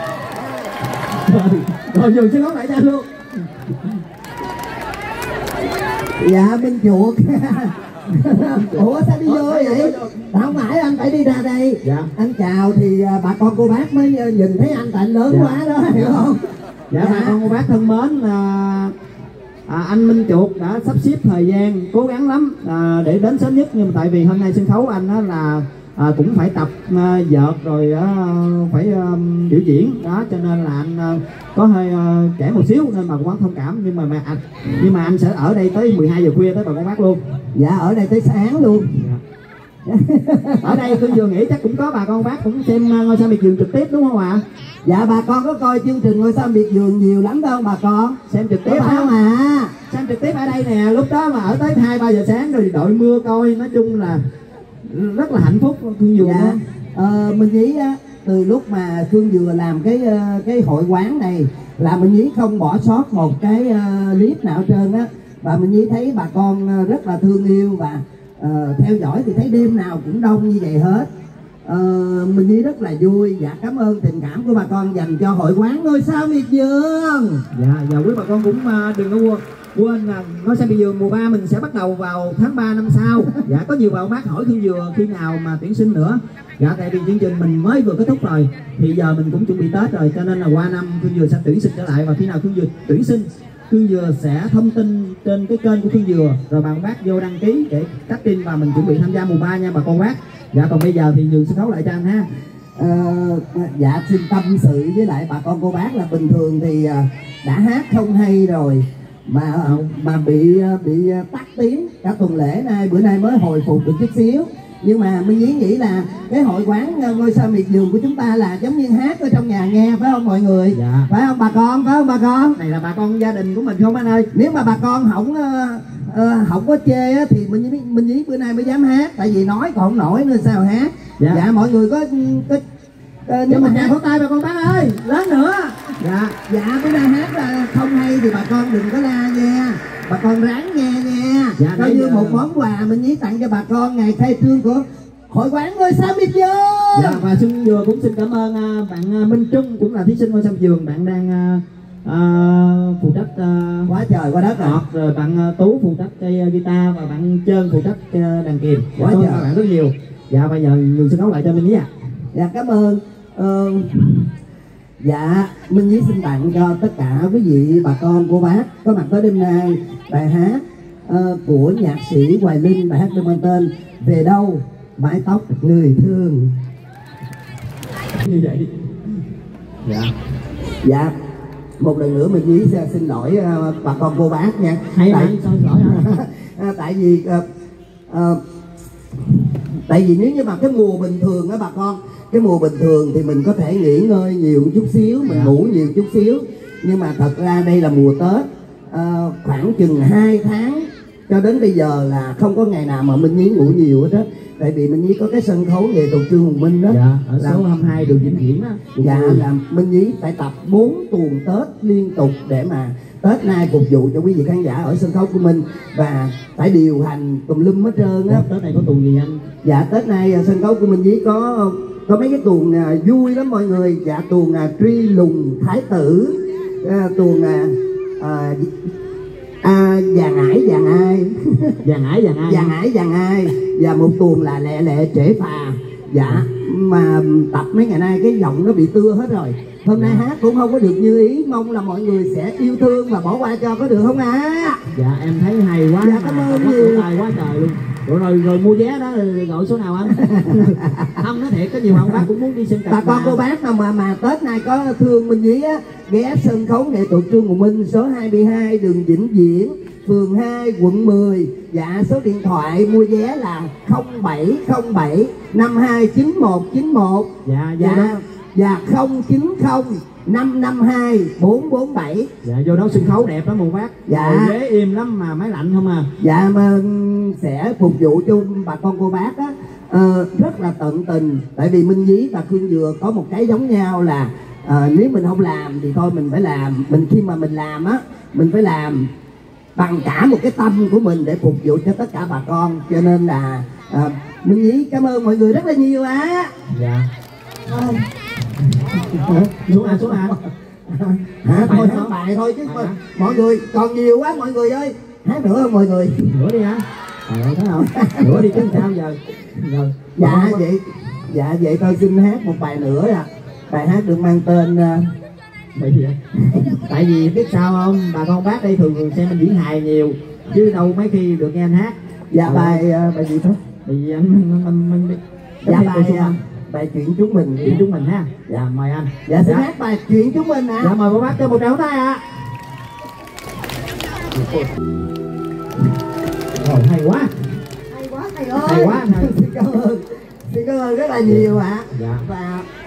Rồi dừng sân khấu lại cho anh luôn. Dạ Minh Chuột. Ủa sao đi vô vậy? Không phải anh phải đi ra đây. Dạ. Anh chào thì bà con cô bác mới nhìn thấy anh, tại anh lớn quá đó, hiểu không? Dạ, bà con cô bác thân mến, anh Minh Chuột đã sắp xếp thời gian cố gắng lắm để đến sớm nhất, nhưng mà tại vì hôm nay sân khấu anh đó là cũng phải tập vợt rồi phải biểu diễn đó, cho nên là anh có hơi trễ một xíu nên bà con bác thông cảm, nhưng mà anh sẽ ở đây tới 12 giờ khuya tới bà con bác luôn. Dạ, ở đây tới sáng luôn. Dạ. Ở đây tôi vừa nghĩ chắc cũng có bà con bác cũng xem Ngôi Sao Miệt Vườn trực tiếp đúng không ạ? Dạ, bà con có coi chương trình Ngôi Sao Miệt Vườn nhiều lắm đâu bà con? Xem trực tiếp không à? Xem trực tiếp ở đây nè, lúc đó mà ở tới 2-3 giờ sáng rồi đội mưa coi, nói chung là rất là hạnh phúc. Phương Dừa. Dạ. Mình nghĩ từ lúc mà Phương Dừa làm cái hội quán này là mình nghĩ không bỏ sót một cái clip nào hết trơn á, và mình nghĩ thấy bà con rất là thương yêu và theo dõi thì thấy đêm nào cũng đông như vậy hết. Mình nghĩ rất là vui. Dạ, cảm ơn tình cảm của bà con dành cho hội quán Ngôi Sao Miệt Vườn. Dạ, và quý bà con cũng đừng có quên là Ngôi Sao Miệt Vườn mùa 3 mình sẽ bắt đầu vào tháng 3 năm sau. Dạ, có nhiều bà bác hỏi Phương Dừa khi nào mà tuyển sinh nữa. Dạ, tại vì chương trình mình mới vừa kết thúc rồi, thì giờ mình cũng chuẩn bị Tết rồi, cho nên là qua năm Phương Dừa sẽ tuyển sinh trở lại, và khi nào Phương Dừa tuyển sinh, Phương Dừa sẽ thông tin trên cái kênh của Phương Dừa, rồi bà con bác vô đăng ký để cắt tin và mình chuẩn bị tham gia mùa 3 nha bà con bác. Dạ, còn bây giờ thì nhường sân khấu lại cho anh ha. Dạ, xin tâm sự với lại bà con cô bác là bình thường thì đã hát không hay rồi mà bị tắt tiếng cả tuần lễ nay, bữa nay mới hồi phục được chút xíu. Nhưng mà mình nghĩ là cái hội quán Ngôi Sao Miệt Vườn của chúng ta là giống như hát ở trong nhà nghe, phải không mọi người? Dạ. Phải không bà con? Phải không bà con? Này là bà con gia đình của mình không anh ơi? Nếu mà bà con không có chê á, thì mình nghĩ bữa nay mới dám hát, tại vì nói còn không nổi nữa sao hát. Dạ, mọi người có nhưng mà nhà pháo tay bà con bác ơi, lớn nữa. Dạ, bữa nay hát là không hay thì bà con đừng có la nha, bà con ráng nghe nha. Dạ, coi như một món quà mình nghĩ tặng cho bà con ngày khai trương của hội quán Ngôi Sao Miệt Vườn. Dạ, và Xuân Dừa cũng xin cảm ơn bạn Minh Trung, cũng là thí sinh Ngôi Sao Miệt Vườn, bạn đang phụ trách quá trời quá đất rồi bạn Tú phụ trách cây guitar và bạn Trơn phụ trách đàn kìm. Quá trời các bạn rất nhiều. Dạ, bây giờ nhường sân khấu lại cho Minh Nhí ạ. Dạ, cảm ơn. Dạ, Minh Nhí xin tặng cho tất cả quý vị bà con cô bác có mặt tới đêm nay bài hát của nhạc sĩ Hoài Linh, bài hát được mang tên Về Đâu Mái Tóc Người Thương. Như vậy. Dạ, một lần nữa Minh Nhí xin lỗi bà con cô bác nha. Hay tại sao lỗi hả? Tại vì nếu như mà cái mùa bình thường á bà con, cái mùa bình thường thì mình có thể nghỉ ngơi nhiều chút xíu, mình ngủ nhiều chút xíu. Nhưng mà thật ra đây là mùa Tết, khoảng chừng 2 tháng cho đến bây giờ là không có ngày nào mà Minh Nhí ngủ nhiều hết á. Tại vì Minh Nhí có cái sân khấu nghệ thuật Trương Hùng Minh đó. Dạ, ở số 22 đường Vĩnh Viễn á. Dạ, là Minh Nhí phải tập 4 tuần Tết liên tục để mà Tết nay phục vụ cho quý vị khán giả ở sân khấu của mình, và phải điều hành tùm lum hết trơn á. Tết này có tuần gì anh? Dạ, Tết nay sân khấu của Minh Nhí có mấy cái tuồng vui lắm mọi người. Dạ, tuồng Truy Lùng Thái Tử, tuồng Vàng Ải Vàng Ai Vàng Ải Vàng Ai Vàng Ải Vàng Ai, và một tuồng là Lẹ Lẹ Trễ Phà. Dạ, mà tập mấy ngày nay cái giọng nó bị tưa hết rồi. Hôm nay hát cũng không có được như ý, mong là mọi người sẽ yêu thương và bỏ qua cho, có được không ạ? Dạ em thấy hay quá. Dạ cảm ơn nhiều. Tài quá trời luôn. Rồi mua vé đó gọi số nào anh? Không nói thiệt, có nhiều ông bác cũng muốn đi xem kịch. Bà con cô bác nào mà Tết này có thương Minh Nhí á, ghé sân khấu nghệ thuật Trương Hùng Minh số 22 đường Vĩnh Viễn, phường 2, quận 10. Dạ số điện thoại mua vé là 0707 529191. Dạ 090 552 447. Dạ vô đó sân khấu đẹp lắm một bác. Dạ ghế im lắm mà máy lạnh không à. Dạ mà sẽ phục vụ cho bà con cô bác á, rất là tận tình. Tại vì Minh Nhí và Khương Dừa có một cái giống nhau là nếu mình không làm thì thôi mình phải làm. Khi mà mình làm á, mình phải làm bằng cả một cái tâm của mình để phục vụ cho tất cả bà con. Cho nên là Minh Nhí cảm ơn mọi người rất là nhiều á. Dạ xuống à thôi hát bài thôi chứ mọi người còn nhiều quá mọi người ơi, hát nữa không mọi người? Nữa đi hả? Thấy không? Nữa đi chứ sao giờ? Rồi. Dạ vậy tôi xin hát một bài nữa à. Bài hát được mang tên tại vì biết sao không, bà con bác đây thường xem anh diễn hài nhiều chứ đâu mấy khi được nghe anh hát. Dạ bài gì thôi? Tại vì anh dạ bài chuyện chúng mình. Chuyện chúng mình ha. Dạ mời anh. Dạ xin hát bài chuyện chúng mình ạ. Dạ mời cô bác cho một tràng tay ạ. Hay quá. Hay quá thầy ơi. Hay quá thầy. Xin cảm ơn rất là nhiều ạ. Dạ. Và